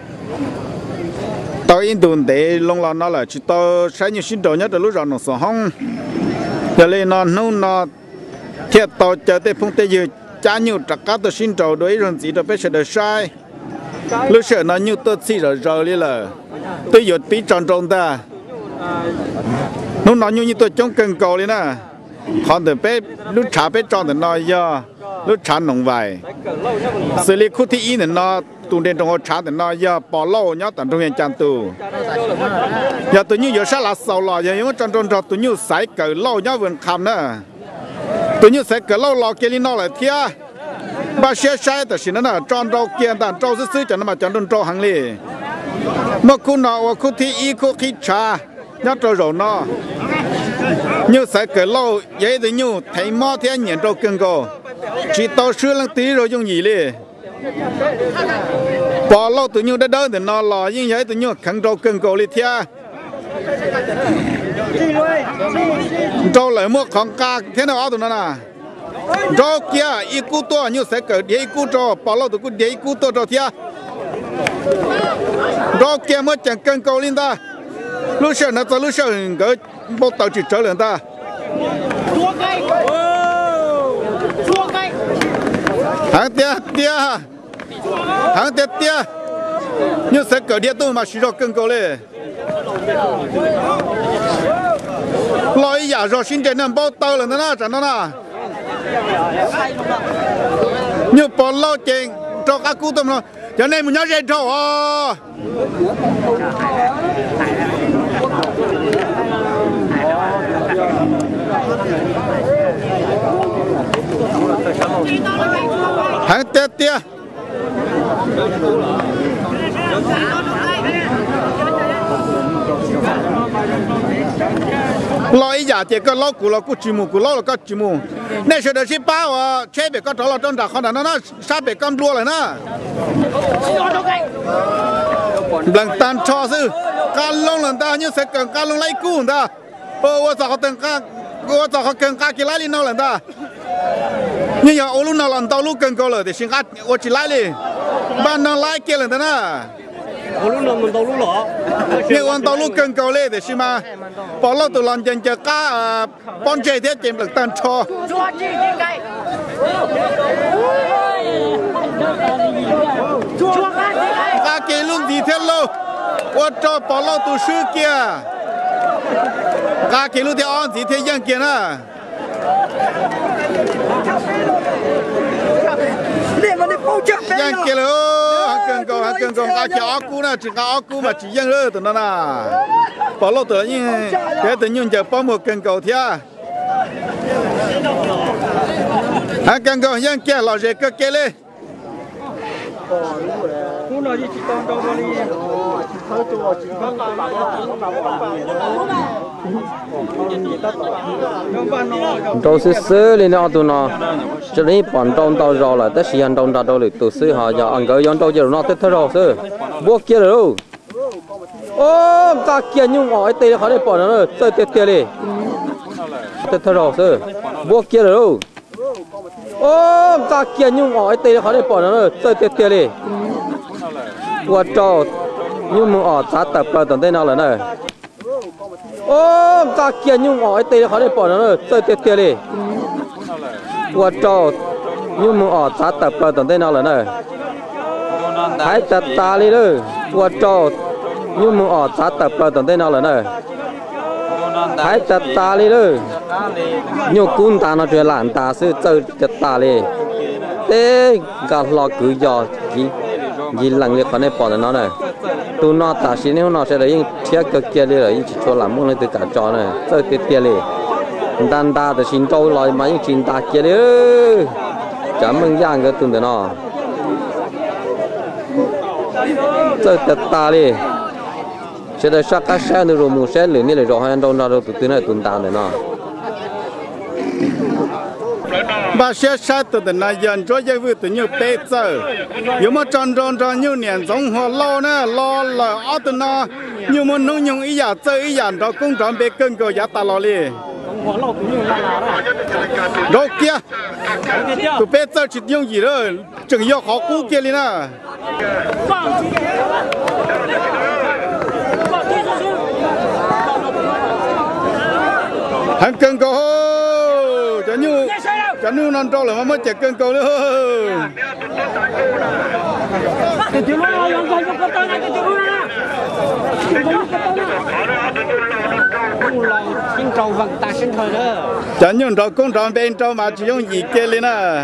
S5: tao in tuần để long là nó là chỉ tao sáng như xin đồ nhất là lúc rồi nó sòng hông giờ lên nó nung nó thiệt tao chờ tới phong tây như cha nhiều trắc cá tao xin đồ đối rồi chỉ tao biết sẽ đỡ sai lúc sợ nó như tôi chỉ rồi rồi đi là tôi dột bí tròn tròn ta lúc nó như như tôi chống cần cầu đi nè còn từ bé lúc trả bé tròn thì nó do lúc trả nồng vải xử lý khu thị in nó tụi đền trong họ trả thì nó giờ bỏ lâu nhớ tận trong hiện trang tù giờ tụi như giờ sao là sầu lò giờ những trong trong tụi như sải cỡ lâu nhớ vườn khăm nữa tụi như sải cỡ lâu lò kia đi nó lại thia ba xe saiแต่สิ่งนั้นน่ะจอนเราเกียนแต่เราซื้อๆจะนำมาจอนเราหังเลยเมื่อคุณเอาคู่ที่อีคู่ที่ชาnhớ trâu rầu nó như sẽ cởi lâu vậy thì như thấy mò thế nhận trâu cưng cô chỉ tao sửa lăng tí rồi dùng gì đi bỏ lâu tự nhiên đã đỡ thì nó lò như vậy tự nhiên khăn trâu cưng cô đi theo trâu lại mua con cá thế nào áo tụi nó nè trâu kia ít cú to như sẽ cởi để cú trâu bỏ lâu tụi cú để cú to trâu theo trâu kia mới chẳng cưng cô lên ta lúc sau nó cho lúc sau cái bộ tàu chỉ trở lại ta hàng tia tia hàng tia tia như sẽ cởi điện tôi mà sử dụng cân cầu lên lôi giả rồi xin tiền nằm bao tàu là nó chẳng nó nè như bỏ lâu tiền cho các cụ tôm nó cho nên mình nhớ dây trâu à hàng tia tia lôi giả thì có lôi củ lôi củ chim mù củ lôi là có chim mù nên sẽ được ship bao à chế bị có đó là trong đặc con nó nó sao bị con đua lại nè lần tan cho sư cá lông lần ta như sẽ cần cá lông lấy củ ta ô ô sao họ từng cá ô sao họ cần cá kia lấy lên nào lần ta như giờ ô lúc nào lần tao lúc cần câu rồi thì xin cá ô chỉ lấy đi ban nào lấy kia lần ta nè
S4: ô lúc nào mình tao lúc lọ
S5: như ông tao lúc cần câu lên thì xin mà bỏ lỡ tụi lần chân chờ cá bon chơi thế chém lần tan cho cá kia luôn gì thế luôn ô cho bỏ lỡ tụi sư kia cá kia lúc theo on gì thế dân kia nè dân kia là hàng cần cầu hàng cần cầu cá kia áo cũ nè chỉ cá áo cũ mà chỉ dân nữa tụi nó nè bỏ lỡ tụi như thế tự nhiên giờ bỏ một cần cầu thế hàng cần cầu dân kia là gì cơ kia lên
S1: trâu xứ xứ lên nó tụi nó cho nên bọn trâu tàu rò là tất nhiên trâu tàu đâu được tụi xứ họ giờ ăn cái yon trâu giờ nó tết thơ rò xứ buộc kia rồi ô cả kia nhung hỏi tê họ để bỏ nó rồi tê tê tê đi tết thơ rò xứ buộc kia rồi ô cả kia nhung hỏi tê họ để bỏ nó rồi tê tê tê đi qua trâu nhưng mà ở giá tập là tận đây nào là này ô cả kia nhung hỏi tê họ để bỏ nó rồi tê tê tê đi qua trâu nhưng mà ở giá tập là tận đây nào là này thái chặt ta đi rồi qua trâu nhưng mà ở giá tập là tận đây nào là này thái chặt ta đi rồi nhiều cún ta nó chuyện làm ta sẽ chơi chặt ta đi thế cả lò cứ giờ gì gì lần liệt con này bỏ nó này tụi nó ta xin nếu nó sẽ lấy những chiếc cái kia đi rồi những chỗ làm muốn lên từ cả trò này chơi tiệt tiệt đi đàn ta từ xin trâu lại mấy những chuyện ta kia nữa chấm mừng giang cái tuần đó nó chơi tết ta đi sẽ được sắc các xe nữa rồi mua xe lửa như là rồi hai đâu nào đâu từ từ này tuần ta này nó
S5: ba xe xe từ từ này dần cho dân vui từ nhiều bê giờ nếu mà tròn tròn tròn nhiều年giống họ lo nè lo là ở từ nó nhiều mà nông nhung ý giả chơi ý giả đó cũng tròn bê cân cầu giá ta lo đi rồi kia từ bê giờ chỉ dùng gì đó chừng yêu họ cũ kia đi nè hàng cân cầu cho như cho như non trâu là mà mới chạy cân cầu nữa
S1: xin trâu vàng ta xin thôi đó
S5: cho như trâu cũng trâu bên trâu mà chỉ dùng gì kia lên à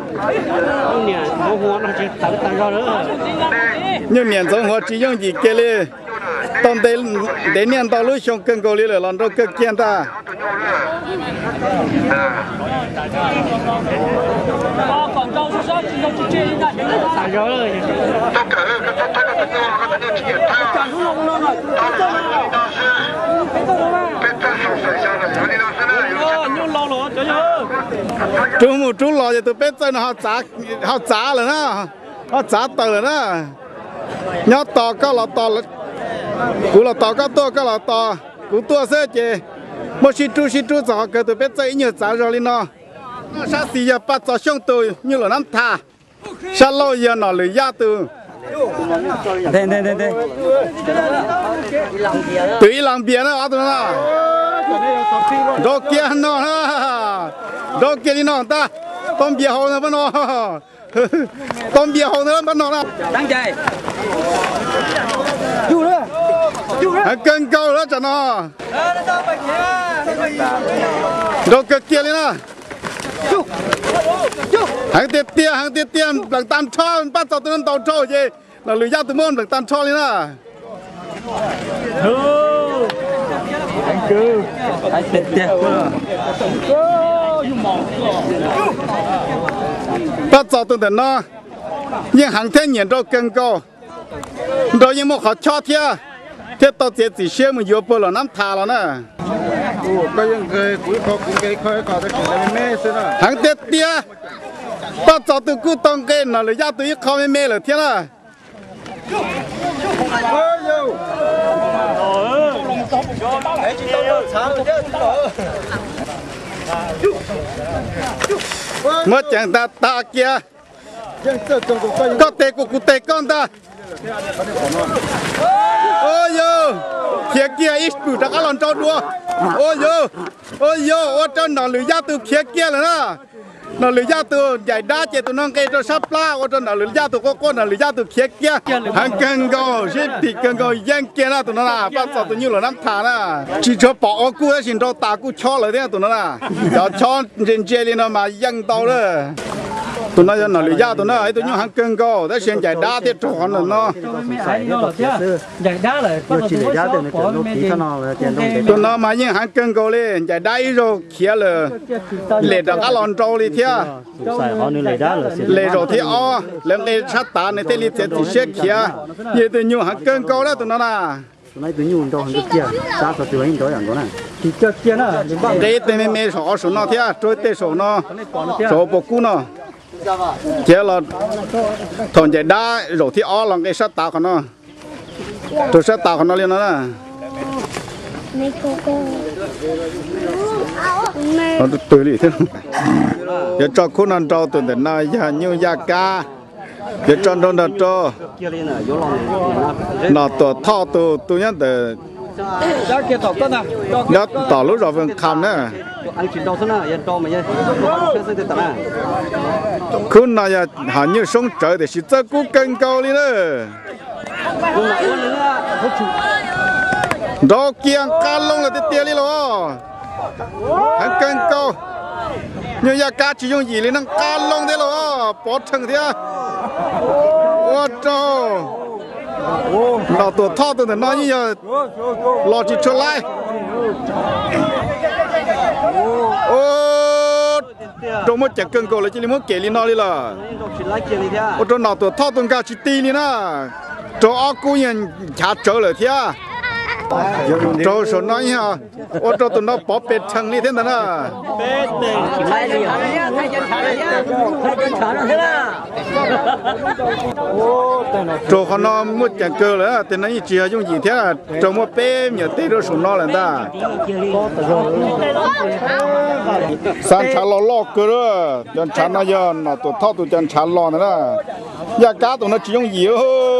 S5: như miền giống họ chỉ dùng gì kia lên tông đến đến niên tao lối xong cân cầu lên là lần trâu cân kia ta chú một chú lò thì tụi bé chân họ trả họ trả rồi đó họ trả tờ rồi đó nhớ tò có là tò là cú là tò có tua có là tò cú tua sẽ chị một xí chú xí chú trả cái tụi bé chân nhiều trả rồi lên nó sao thì giờ bắt cho xong tôi như là năm thà sao lâu giờ nó lười ra từ
S1: đây đây đây đây
S5: tùy làm biển đó tụi nó đồ kia nó đồ kia đi nó ta tôm bia hồ nữa vẫn nó tôm bia hồ nữa vẫn nó đó
S1: đang chạy
S5: cân câu đó cho nó đồ kia đi nó hàng tiếp tiếp hàng tiếp tiếp bằng tam cho bắt cho tụi nó tàu trâu gì là lười ra tụi môn bằng tam cho đi nó
S1: anh cứ anh tiếp tiếp
S5: bắt cho tụi nó nhưng hàng thế nhiên đâu cân câu rồi nhưng mà họ cho thế thế tao chỉ chỉ xem mình vô bờ là nắm thà rồi nè
S3: cái những cái cuối cùng cũng cái khơi có cái cái mê xí nữa
S5: hàng tết tia bắt cho tụi cứ tông cái nó lấy ra tụi không mê mê là thế nào mất chẳng ta ta kia có tê của cụ tê con ta ôi yo kia kia ít bự đã có lần trâu đua ôi yo ôi yo ôi trên nó lưỡi da từ kia kia là nó nó lưỡi da từ giải đá chế tụi nó cây cho sắp la ôi trên nó lưỡi da từ con con nó lưỡi da từ kia kia hàng cân go xếp thì cân go giang kia là tụi nó là bắt sao tụi như là nắm thả nè chỉ cho bỏ cú ấy xin cho ta cú cho lại đấy tụi nó là cho cho trên chơi đi nó mà giang tao đó tụi nó nó lười ra tụi nó ấy tụi nhau hàng cân go để xem giải đá tiếp tròn là nó
S1: giải đá là
S3: chỉ để giá tiền nó tí cho nó tiền đông
S5: tụi nó mà những hàng cân go lên giải đá rồi kia là lệ được cái lon trâu đi thia
S3: xài họ nên lấy giá là
S5: lệ rồi thì o lên lệ sát tà này thì lệ thì xếp kia như tụi nhau hàng cân go đó tụi nó là
S3: tụi nó tụi nhau đâu hàng kia giá số tụi anh đóอย่างđó này
S1: thì cho kia nó
S5: để tên mẹ mẹ số số nó thia trôi tên số nó số bộ cũ nó kia là thằng giải đá rồi thì o là cái sát tà của nó tôi sát tà của nó lên nó là nó tươi lì thế giờ cho cô ăn trâu tụi nó nói giờ như gia ca giờ cho nó nó cho nó tổ thọ tụi tụi nhá từ
S1: giá kia tỏ con à
S5: nó tỏ lúc rồi vẫn khăm nữa
S1: anh chỉ đâu thế nào yên trâu mà nhé
S5: cứ nói giờ hẳn như sống trời thì chỉ cho cú cân câu đi nữa đó kia cá lông là tiệt tiệt đi rồi hắn cân câu như giờ cá chỉ dùng gì lên năng cá lông thế rồi bỏ thằng thế ô tô nó tổ thọ tụi nó như giờ lo chỉ cho lại ô trong một chặt cân cầu là chỉ là một kẻ li nó đi là ô trong nào tụi thao tụi cá chỉ ti đi na cho áo cũ nhân chả trở lại thia cho số nói ha ô cho tụi nó bỏ bệt thằng đi thế nào na cho họ nó một chặt cơ là tên nó chỉ là dùng gì thế là cho một bé nhiều tê đó số nó là ta san chả lo lo cơ đó chân chả nó giờ nó tụi thao tụi chân chả lo nữa ya cá tụi nó chỉ dùng gì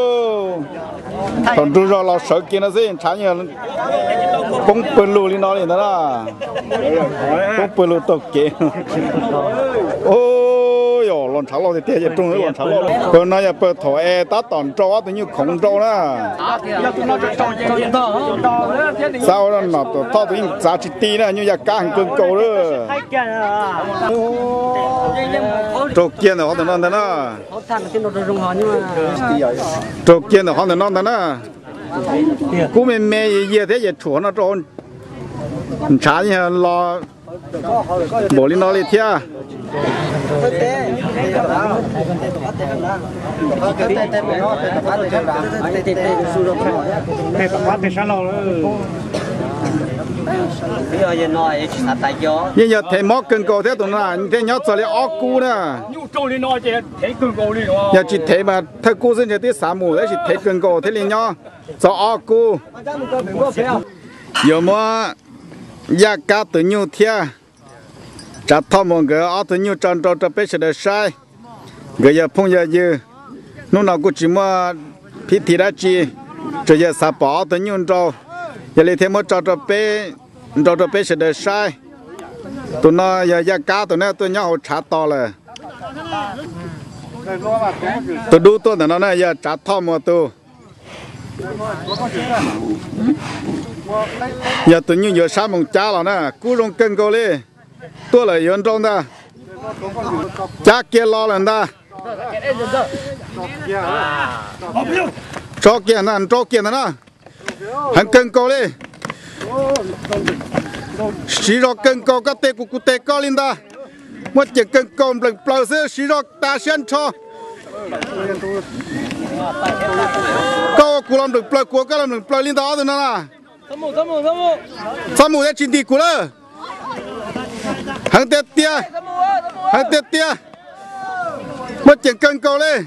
S5: còn đưa ra lo sợ kia nó gì chả như bông bự lù đi nó liền đó bông bự lù tộc kia ôi yo lon chả lo thì tiền trung ấy lon chả lo còn nó giờ bự thổi e tá tòn trâu tự nhiên khổng trâu đó sao nó nó tụi thao tụi giá trị tí nữa như ya cá hàng cưng cầu đó trâu kia nó họ tự nó đó nó trâu kia nó họ tự nó đó nó cú mẹ mẹ gì thế giờ chuột nó trôn chả như lo bỏ lên nó lên thia nhưng giờ thấy móc cưng cầu thế tụi nó thế nhớ giờ lấy óc cú nè giờ chỉ thấy mà thấy cú sinh thì xả mù đấy chỉ thấy cưng cầu thế liền nhớ giờ óc cú giờ mà ya cá tự nhiên thia chặt thọ một cái áo tự nhiên tròn tròn tròn bé sẽ được sai cái giờ phong giờ giờ lúc nào cũng chỉ mà phi thì đã chi rồi giờ xả bỏ tự nhiên trâu giờ lấy thêm một tròn tròn bé tròn tròn bé sẽ được sai tụi nó giờ ya cá tụi nó tụi nhau họ chặt to rồi tụi đu tụi nó này giờ chặt thọ một tụi giờ tự nhiên giờ sáng mùng cha là nè cú rong cân câu đi tôi là yên trong ta cha kia lo lần ta cho kia nè cho kia nè hắn cân câu đi xí rồi cân câu các tê của cụ tê câu lên ta mất chỉ cân câu lần bao giờ xí rồi ta xem cho câu cụ làm được bao cụ cái làm được bao lên đó rồi nè Thăm mù, thăm mù, thăm mù. Thăm mù đã chín tỷ cú đó. Hàng tết tia. Hàng tết tia. Mất chuyện cân cầu lên.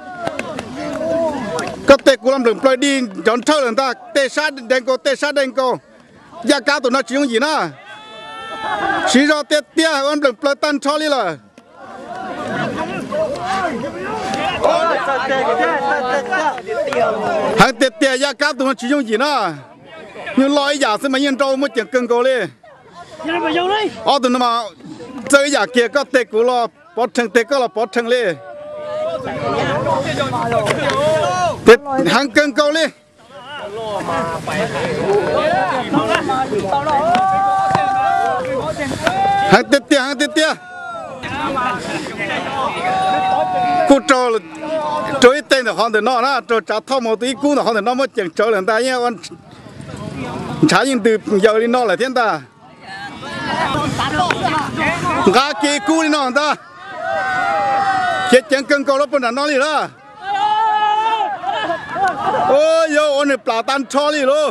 S5: Các tết cú làm đường plei đi chọn thơ lần ta. Tết sát đen cầu, tết sát đen cầu. Giá cá tụi nó chỉ dùng gì nữa. Chỉ do tết tia làm đường plei tan cho đi là. Hàng tết tia giá cá tụi nó chỉ dùng gì nữa. như loi giả xem mà nhân trâu mới chẳng cần cố lên. Ở tụi nó mà chơi giả kia có tệ của lo, bỏ chân tệ có là bỏ chân lên. Tết hàng cần cố lên. Hàng tết tia, hàng tết tia. Cú trâu là trâu ít tên là họ nó na, trâu trả thao một tí cú là họ nó mới chẳng trâu lần ta nhé con. Trả những từ giờ đi nó là thiên ta. Gà kia cú đi nó ta. Chết chẳng cần câu nó bên đàn nó đi đó. Ôi yo, ông này plá tan cho đi luôn.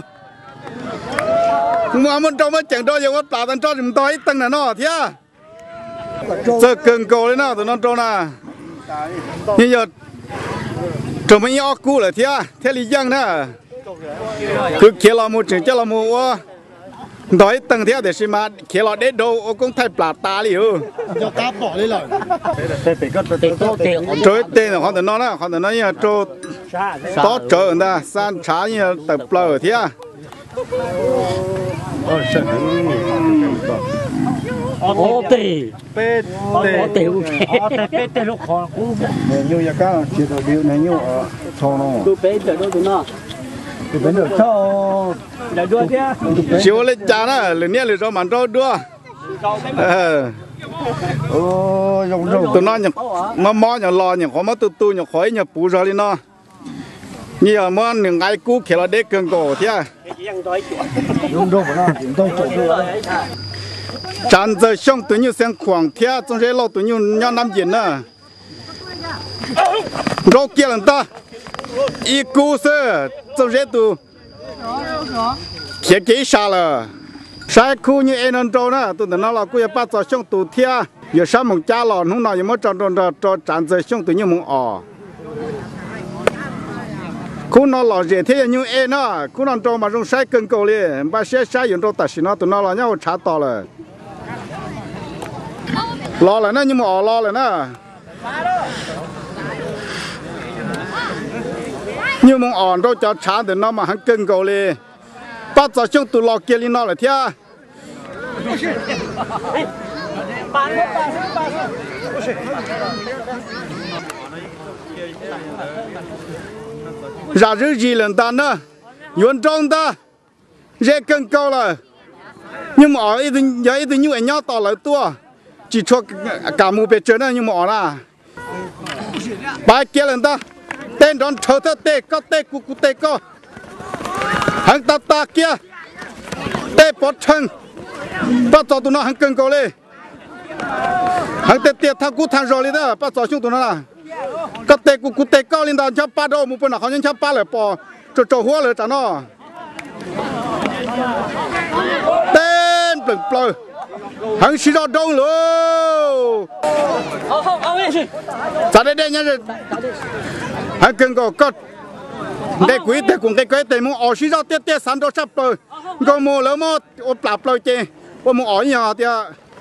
S5: Mà mình trâu mới chẳng đôi giờ có plá tan cho thì mình to ít tăng là nó thia. Giờ cần cầu đấy nào tụi nó trâu nè. Nhưng giờ trâu mấy nhóc cú là thia, thia lý dân nè. Cứ kia là một chuyện cho là một đói tăng thia để xem mà kia là đế đâu cũng thay plá ta đi ừ.
S3: Cho cá bỏ đi rồi.
S5: Trâu tên là họ tụi nó nè, họ tụi nó như trâu to trâu người ta san trả như tập plờ thia.
S7: Ô tì,
S3: Pê,
S7: ô tì, ô tì, tì lúc khó cũng.
S3: nhiều nhà cá chỉ được điều này nhiều ở thôn nó.
S7: Tôi bé từ đâu tụi nó.
S3: Tôi bên được cho.
S7: Để đua kia.
S5: Chiều lên cha nó, lần này là cho màn trâu đua.
S3: Ôi, giống giống.
S5: Tụi nó nhặt, mà mò nhặt lò nhặt khó mà tụi tôi nhặt khói nhặt bù ra đi nó. Như là mà những ai cú kia là đế cường cổ thia.
S3: Giống giống nó, chúng tôi chỗ.
S5: 站着相对牛像狂天，总是老对牛要难赢呢。老给人打，一股子总是都铁给杀了。sai khu như em ăn trâu nè, tụi nó là cứ bắt cho xong tụi thia, giờ sao mong cha lò nó nào giờ mới tròn tròn tròn tròn tràn rồi xong tụi như mong ỏ, khu nó lò dễ thế như em nè, khu nó trâu mà dùng sai cân cầu liền, ba sai sai dùng trâu ta xí nó tụi nó là nhau trả to rồi, lò là nó như mong ỏ lò là nè, như mong ỏ trâu cho trả tụi nó mà hắn cân cầu liền. Bắt cho chúng tụi lò kia lên nó là thế ra rứ gì lần ta nữa yuan trong ta dễ cân cao là nhưng mà ở đây giờ đây như anh nhau tỏ lại tua chỉ cho cả một bề trên này nhưng mà ở là bài kia lần ta tên đón chờ thế tê có tê cu cu tê có hàng ta ta kia tê bớt chân bắt cho tụi nó hàng cân cầu lên hàng tê tê thằng cú thằng rồi lên đó bắt cho chúng tụi nó là cái tê cú cú tê cao lên đó cho ba đâu một bên nào họ nhân cho ba lại bỏ cho cho hoa lại trả nó tên bừng bừng hàng xí ra đâu luôn trả đây đây nha hàng cân cầu cất đây quý đây cũng cái cái tên mua ở xí ra tiết tiết sẵn đó sắp rồi có mua lỡ mua ốp lạp rồi chứ có mua ở nhà thì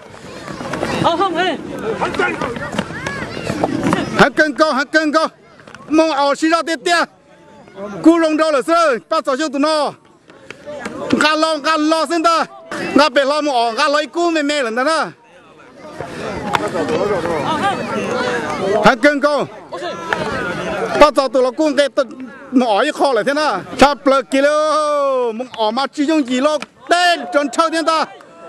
S5: hàng cân cao hàng cân cao mua ở xí ra tiết tiết cú rong đâu là sao bắt cho tụi nó gà lo gà lo xin ta gà bể lo mua ở gà lấy cú mê mê lần đó nè hàng cân cao bắt cho tụi nó cũng cái mua ở kho lại thế nào chắp lợn kilo mua ở mà chỉ dùng gì lo tên tròn trâu thiên ta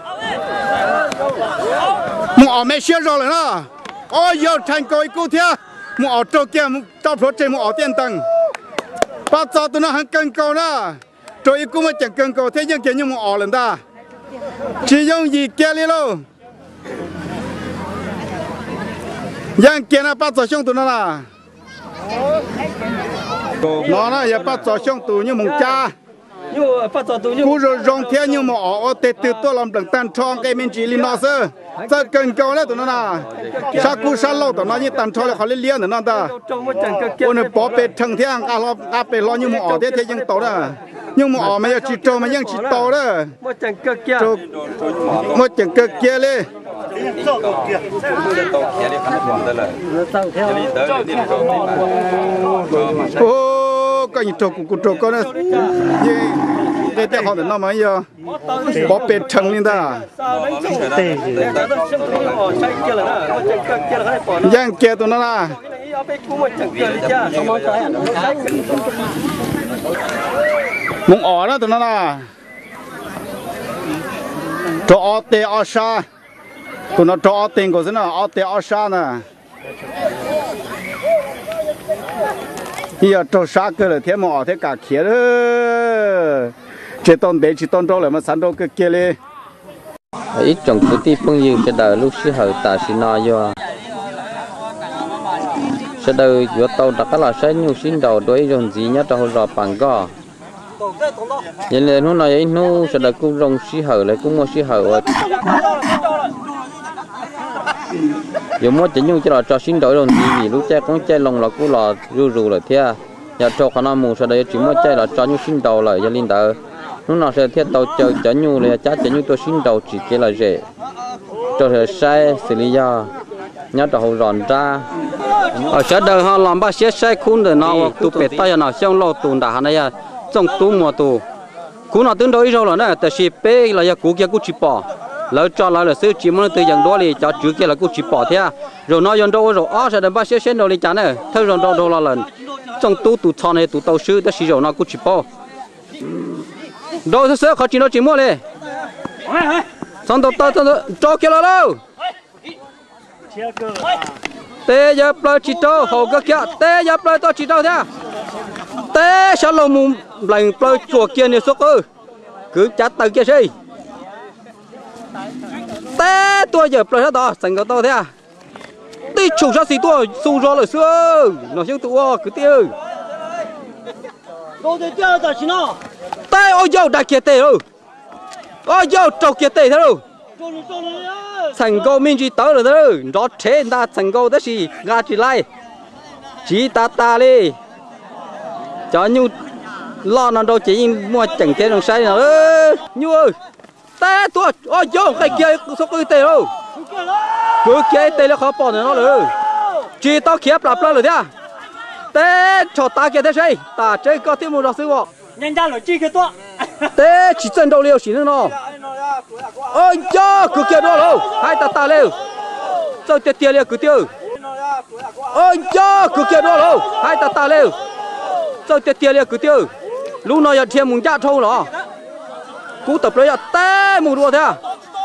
S5: mua ở mấy xe rồi nè ôi giờ thành coi cô thia mua ở trâu kia mua trâu phốt trên mua ở tiền tầng bắt cho tụi nó hàng cân cầu nè rồi cũng mới chẳng cân cầu thế nhưng kiểu như mua ở lần ta chỉ dùng gì kia đi luôn yang kia nó bắt cho xong tụi nó là nó nó giờ bắt cho xong tụi như mông cha cú rồi rong theo như mà ở tết từ tôi làm đằng tan tròn cái mình chỉ lên nó sơ rất cần cầu đấy tụi nó là sao cú sao lâu tụi nó như tan tròn là họ lên liên nữa nó ta ôn bỏ bể thằng thế ăn cá lo cá bể lo như mà ở thế thế nhưng tổ đó nhưng mà ở mấy chỉ trâu mà nhưng chỉ tổ đó một chẳng cơ kia một chẳng cơ kia lên ô cái gì trâu cũng trâu con này cái cái họ để nó mấy giờ bỏ bể thằng lên ta giang kia tụi nó là mông ỏ đó tụi nó là cho ở tê ở xa tụi nó cho ở tiền của nó ở tê ở xa nè giờ cho xa cơ là thế mà ở thế cả kia đó chỉ tôn bé chỉ tôn trâu là mà sản đâu cái kia lên
S8: ít trồng cái tí phong yêu cái đời lúc xưa hậu ta xin nói vô sẽ đời vô tàu đặt cái là sẽ nhiều xin đầu đối rồi gì nhá cho họ bằng go vậy nên nó nói nó sẽ đời cũng rong xí hậu lại cũng mua xí hậu giờ mua chỉ nhiều cho cho xin đổi rồi gì vì lúc chơi cũng chơi lòng là cũng là ru ru là thế giờ cho khả năng mù sẽ đời chỉ mua chơi là cho nhiều xin đầu lại cho linh đạo lúc nào sẽ thiết tàu chơi cho nhiều là chắc cho nhiều tôi xin đầu chỉ chơi là dễ cho thể sai xử lý do nhớ cho họ ròn ra ở sẽ đời họ làm ba xe xe khung để nó tụ bể tay nào xong lo tụ đã này à trong tụ mùa tụ cú nào tương đối rồi là nèแต่ xê pê là cú kia cú chỉ bỏ lỡ cho lại là sư chỉ muốn từ dần đó thì cho chữ kia là cú chỉ bỏ thế rồi nó dần đâu rồi ó sẽ đời ba xe xe đâu đi chán này theo rồi đâu đâu là lần trong tụ tụ thon này tụ tàu sư ta sử dụng nó cú chỉ bỏ đâu sẽ sẽ họ chỉ nó chỉ mua đi xong đầu tao cho kia là đâu tê giờ plei chỉ trâu hồ cái kia tê giờ plei to chỉ trâu thế tê sao lồng mùng lành plei chuột kia này số cơ cứ chặt từ kia gì té tua giờ plei đó sành cái to thế à tí chủ sao xí tua xung gió lời xưa nó siêu tua cứ tiêu
S7: đâu để chơi ta xin nó
S8: té ôi dâu đã kia tê rồi ôi dâu trâu kia tê thế rồi thành câu mình chỉ tới rồi đó nó chế ta thành câu đó gì gà chỉ lại chỉ ta ta đi cho như lo nó đâu chỉ mua chẳng thế đồng sai nào đó như ơi té tua ôi dâu cái kia số cái tê rồi cứ kia tê là khó bỏ nó rồi chỉ tao khiếp lặp lại rồi thế té cho ta kia thế gì ta chơi có tiếng một đọc sư bộ
S7: nhân ra rồi chi cái to
S8: té chỉ chân đâu liều chỉ nữa nó ôi cho cứ kia đó đâu hai ta ta liều sao tiệt tiệt liều cứ tiêu ôi cho cứ kia đó đâu hai ta ta liều sao tiệt tiệt liều cứ tiêu lúc nào giờ thiên mùng cha thâu nó cú tập đấy té mùng đua thế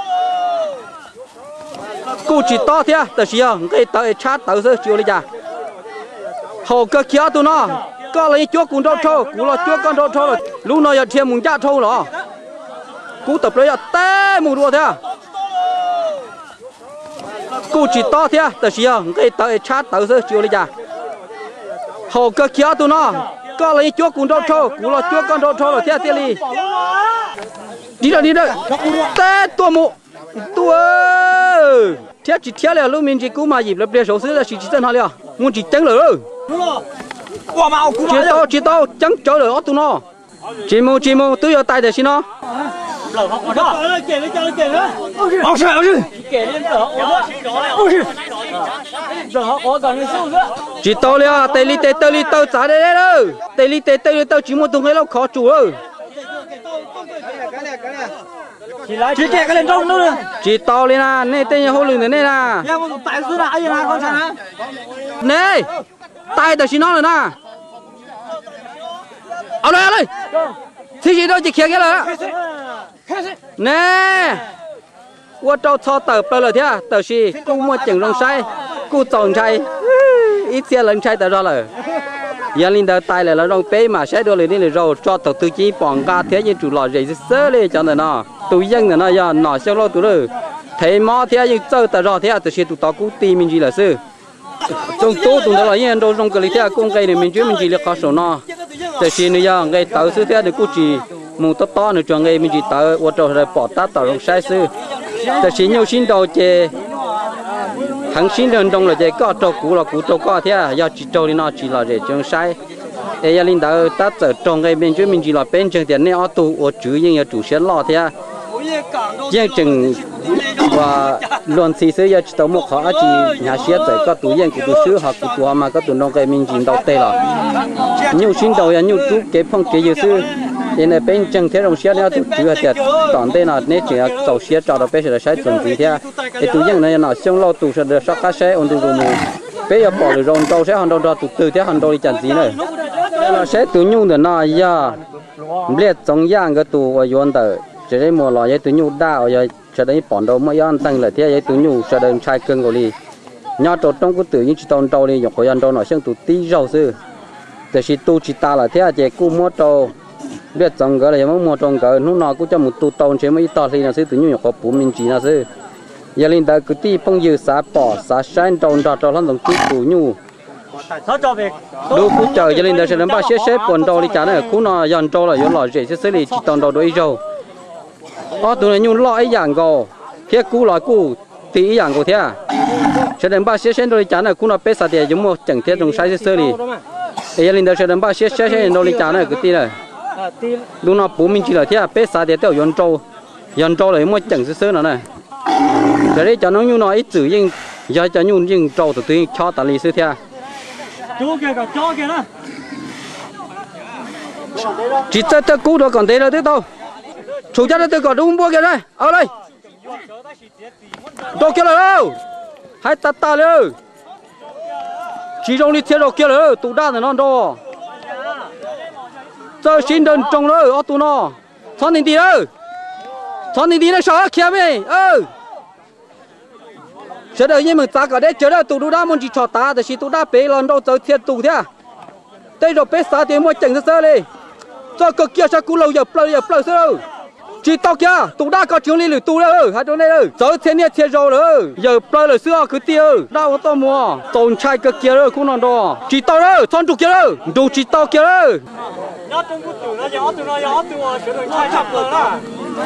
S8: cú chỉ to thếแต่เสียcái tới chat tới giờ chiều đi ra họ cơ kia tụi nó có lấy chúa cùng đâu thâu cú là chúa con đâu thâu lúc nào giờ thiên mùng cha thâu nó cú tập đấy té mùng đua thế cú chỉ to thếแต่เสียcái tới chat tới giờ chiều đi ra họ cơ kia tụi nó có lấy chúa cùng đâu thâu cú là chúa con đâu thâu là thế thế đi đi đâu đi đâu té tua mụ tua thế chỉ thế là lúc mình chỉ cú mà dịp lập đề số xứ là chỉ chỉ chân họ liền muốn chỉ trắng rồi chỉ tao chỉ tao trắng trở rồi tụi nó chỉ mua chỉ mua tôi giờ tay để xin nó chỉ tao liền tay li tay tay li tao trả đây đâu tay li tay tay li tao chỉ mua tung cái lâu khó chủ rồi
S7: chỉ kẹt cái lên trong nữa
S8: chỉ to lên à nè tên nhà hô lưng này nè nè
S7: tại xưa là ai là con sao
S8: nè tay để xin nó rồi nèเอาเลยเอาเลยที่จีโดนจีเขียงกันเลยnè ว่าเจ้าทอเติบไปเลยเถอะแต่สิกูมัวจังลงใช้กูจงใช้อีเสียลงใช้แต่รอเลยยังลินเดอร์ตายเลยแล้วลงเป๊ะมาใช้ด้วยเลยนี่เลยเราจอดตัวตัวจีปองกาเทียยังจุดหล่อใหญ่เสื้อเลยจังเลยเนาะตัวยังเนี่ยนะยังหน่อเชี่ยวเราตัวเลยเทมอเทียยังเจอแต่รอเทียแต่สิตัวต่อกูตีมินจีเลยซื้อจงตู้ตัวเรายังโดนลงกะลิเทียกุ้งไก่เนี่ยมินจีมินจีเลยข้าวสนอแต่สิเนี่ยยังไก่เต่าซื้อเทียเนี่ยกูจีมูต้อต้อเนี่ยจงไก่มินจีเต่าว่าเราเลยปอดตาเต่าลงใช้ซื้อแต่สิเนี่ยชิ้นโตเจทั้งชิ้นเดินตรงเลยเจก็โตกูเรากูโตก็เทียยาจีโตนี่เนาะจีเราเจจงใช้เอ้ยลินดาตัดเจอตรงไอ้เป็นช่วยมินจีเราเป็นจังเดียนเนี่ยเอาตัวว่าจุยังยาจุเสียล่อเทียยังจึงว่าล้วนสีเสียจีโตมุขเขาอาจีหาเสียใจก็ตัวยังกูตัวซื้อหากูตัวมาก็ตัวน้องไอ้มินจีเราเตะละนิ้วชิ้นโตยังนิ้วจุเก็บพ่องเกี่ยซื้อเอ็นเป็นจังเทียรงเสียเนี่ยตัวจุเทียตอนเต้น่ะเนี่ยจีเจ้าเสียจอดเราไปเสียใช้ส่วนสีเทียไอ้ตัวยังเนี่ยน่ะช่วงเราตัวเสียสักการใช้อันตัวดูมือไปอย่าปล่อยเลยรอนเจ้าใช้หันเราตัวตื่นเทียหันเราดิจันสีเลยเราใช้ตัวยุ่งเดินน่ะยาเลี้ยจงย่างก็ตัวว่าย้อนเตอจะได้มัวลอยยัยตัวยุ่งด่าเอายัยจะได้ปอนเราไม่ย้อนตั้งเลยเทียยัยตัวยุ่งจะเดินชายเครื่องกุลีย้อนตัวต้องกูตื่นยิ่งจิตตอนเราเลยอย่างขยันเราหน่อยเช่นตัวตีเราซื้อแต่สิตัวจิตตาละเทียเจ้ากูมัวโตเลี้ยจงก็เลยยังมัวจงก็นู่นน่ะกูจะมุดตัวโตเชื่อไม่ต่อเลยนะซื้อตัวยุ่งอย่างขอปุ่มมินจีนะซื้อยาลินดากุตีปงยืสาปอสาชันตรงดอดเราทั้งตรงที่กูยูดูกูเจอยาลินดาเสด็จบ้าเชื่อเชื่อปนดอลิจานะกูน่ะยันโตเลยยันหล่อเจ๋เสื่อเลยจิตตอนดอโดยเจ้าอ๋อตัวนี้ยูหล่อไอ้อย่างก็เทียกูหล่อกูตีไอ้อย่างก็เทียเสด็จบ้าเชื่อเชื่อดอลิจานะกูน่ะเป็นสัตย์เดียยมัวจังเทียตรงใช้เสื่อเลยยาลินดาเสด็จบ้าเชื่อเชื่อเชื่อดอลิจานะกูตีเลยดูน่ะปูมินจีเลยเทียเป็นสัตย์เดียเต้ายันโตยันโตเลยมัวจังเสื่อนั่นน่ะcái đấy cho nó như nói ít chữ nhưng giờ cho nhung nhưng trâu từ từ cho ta lì sư theo
S7: chú kia còn chó kia nữa
S8: chỉ cho cho cú đó còn thế là thế đâu chủ gia nó còn đúng mua kia đây ở đây đâu kia là đâu hai ta ta luôn chỉ trong đi theo đâu kia là tụ đa là nó đâu cho xin đơn trong đó ở tụ nó thon đi đi đâu thon đi đi nó sao kia mày ơ chờ đợi như mình ta cả đấy chờ đợi tụ đa muốn chỉ cho taแต่ chỉ tụ đa bé lần đâu tới thiệt tụ thế đây rồi bé sa tiền mua chỉnh sơ đi cho cực kia sao cú lâu giờ plei giờ plei sơ
S9: chỉ tao kia tụi đã có chuyện lý tụi rồi hai đứa này rồi giờ thiên nhiên thiên rồi rồi giờ plei là xưa cứ tiêu đau tao mua tồn chai cái kia rồi cũng non đó chỉ tao rồi thon tụi kia rồi đủ chỉ tao kia rồi
S7: nó trong cái tụi nó gió tụi nó gió tụi nó sửa được chai chập rồi đó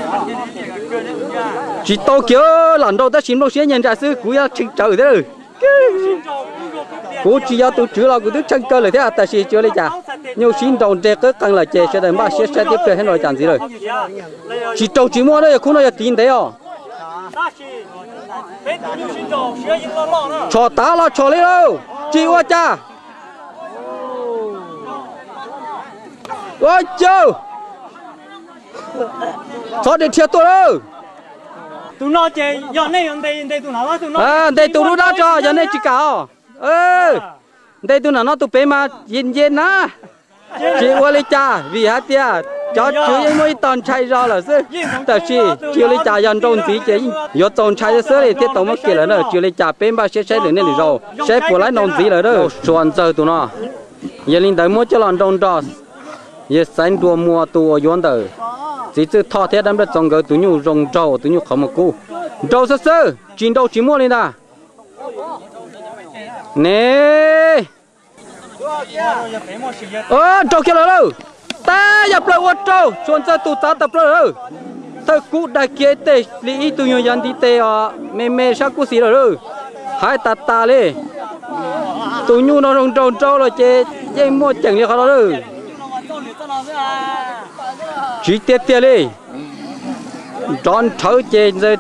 S9: chỉ tao kia lần đầu ta xin đâu xé nhận ra sư cũng要chỉnh trở thế rồi cố chỉ要tụi chữ là cũng tức chân cơเลยthế à tại sao chưa lấy trả nhiều xin đầu trẻ cứ càng là trẻ sẽ đến ba sẽ sẽ tiếp tục hết rồi chẳng gì rồi chỉ trâu chỉ mua đấy không nói tiền đấy à cho tá là cho lấy đâu chỉ qua cha ôi châu cho để thiệt tôi đâu
S7: tụi nó chơi giờ này giờ đây đây tụi nó tụi nó
S9: à đây tụi nó đã cho giờ này chỉ cả ơ đây tụi nó nó tụi bé mà yên yên á chị qua lấy cha vì hả tia cho chú ấy mới toàn chạy ra là chứ tại chị chưa lấy cha dần trong tí chị giờ toàn chạy ra sớm thì thiết tổng mất kia là nữa chưa lấy cha bé mà sẽ sẽ được nên được rồi sẽ của lái non tí là đâu chuẩn giờ tụi nó giờ linh tới mỗi cho lần trong đó giờ sáng đua mua tụi yuan đời chỉ từ thọ thế đâm ra trong cái tụi nhung rong trâu tụi nhung không một cú trâu sơ sơ chín đâu chỉ mua lên ta nè ơ trâu kia là đâu ta nhập lại ô trâu chuẩn ra tụi ta tập lại đâu thôi cú đại kia tê lý tụi nhung dân đi tê à mê mê sao cú xí rồi đâu hai ta ta đi tụi nhung nó rong trâu trâu là chế chế mua chẳng như họ đâu chỉ tiếp theo đi tròn thấu trên rồi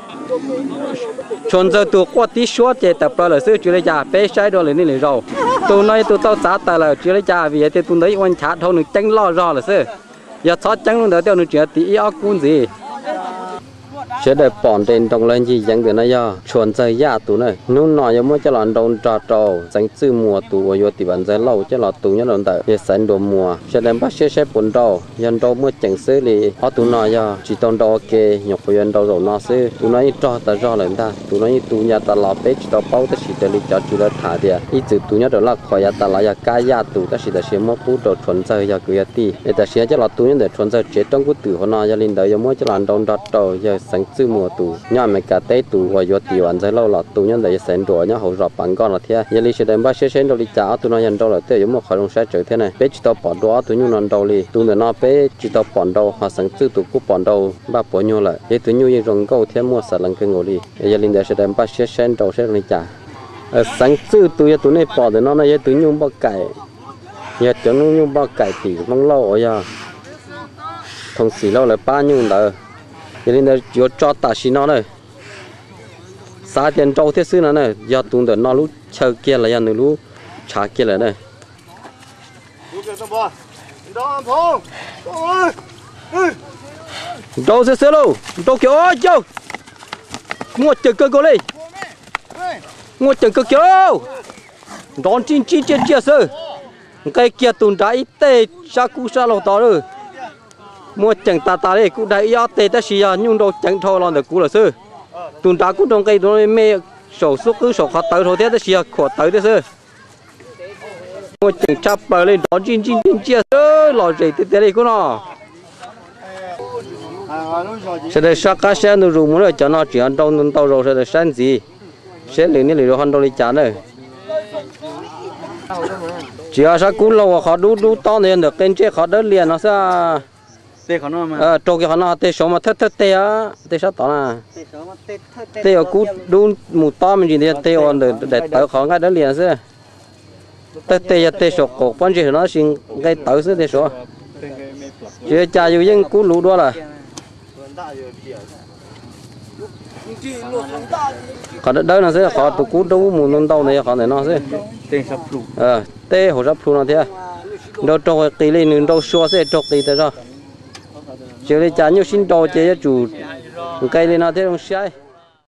S9: chọn giờ tụi qua tí xóa chế tập ra là sư chưa lấy trả bé sai đó là nên lấy rau tụi nói tụi tao trả tài là chưa lấy trả vì thế tụi đấy oan trả thâu được tranh lo ra là sư giờ thoát tranh luôn đó theo được chuyện tí áo cuốn gì sẽ để bọn trên trong lên gì chẳng được này do chọn giờ giá tụi này nung nọ giống như cho lần đầu trà trầu dành chữ mùa tụi vô thì bạn giờ lâu cho là tụi nhớ lần tới để sẵn đồ mùa sẽ đem bắt xe xe bốn đầu dân đầu mới chẳng xứ thì họ tụi nọ do chỉ tông đầu kê nhọc phải dân đầu rồi nó xứ tụi nó cho ta cho lên ta tụi nó tụi nhà ta lọp bé chỉ tao bao ta chỉ để đi cho chỉ là thả đi ít chữ tụi nhớ rồi là khỏi nhà ta là nhà cá nhà tụi ta chỉ để xem mất cú đồ chọn giờ giờ cứ đi để ta xem cho là tụi nhớ để chọn giờ chết trong cú tử họ nọ giờ lên tới giống như cho lần đầu trà trầu giờ sẵn chữ mùa tụ nhà mình cả tết tụ và vô tiêu ăn rồi lâu là tụ nhân để xem đồ nhá hậu rập bằng con là thế giờ đi sẽ đem ba xe xe đâu đi trả tụ nó nhận đâu là thế giống một khởi động xe chở thế này bé chỉ tao bỏ đồ tụ nhu non đâu đi tụ nó bé chỉ tao bỏ đâu họ sẵn chữ tụ cũng bỏ đâu ba bỏ nhu lại để tụ nhu như rong câu thế mua sẵn lần cái ngồi đi giờ đi để sẽ đem ba xe xe đâu sẽ đi trả sẵn chữ tụ giờ tụ này bỏ để nó này giờ tụ nhu bao cải giờ cho nó nhu bao cải thì mong lâu ở giờ thông xí lâu là ba nhu đó cho nên là cho cho ta xin nó này xa tiền trâu thế xứ nó này do tụi nó lúc chờ kia là do lúc trả kia là này trâu thế xứ luôn trâu kiểu ơi trâu mua chừng cơ cô đi mua chừng cơ kiểu đón chín chín trên chia sơ cái kia tụi đã ít tê sa cú sa lô to rồi mua chẳng ta ta đấy cũng đại do tê ta xì nhung đâu chẳng thôi lo được cú là sư tuần ta cũng trong cây tôi mê sổ số cứ sổ khó tới thôi thế ta xì khó tới thế sư mua chẳng chắp bờ lên đó chín chín chín chia sư lò gì thế thế này cũng nó sẽ để sát cá xe nó rùm rồi cho nó chỉ ăn đâu nó đâu rồi sẽ để sáng gì sẽ liền này liền ăn đâu đi trả này chỉ ở sát cú lâu họ đu đu to này được tên chế họ đỡ liền nó sao tê khó nó mà ờ trâu cái khó nó tê số mà thất thất tê á tê sao tao nè tê ở cú đun một to mình chỉ để tê on để để tao khó ngay đó liền chứ tê tê tê số cổ quan trọng nó xin ngay tao chứ tê số chứ cha yêu dân cú lũ đó là khó đỡ nó sẽ khó tụ cú đâu muốn nôn đâu này khó này nó chứ ờ tê hồ sắp luôn nó thế đâu trâu tí lên đâu xua sẽ trâu tí thế rồi chỉ để trả nhiều xin đồ chế chủ cây lên nó thế không sai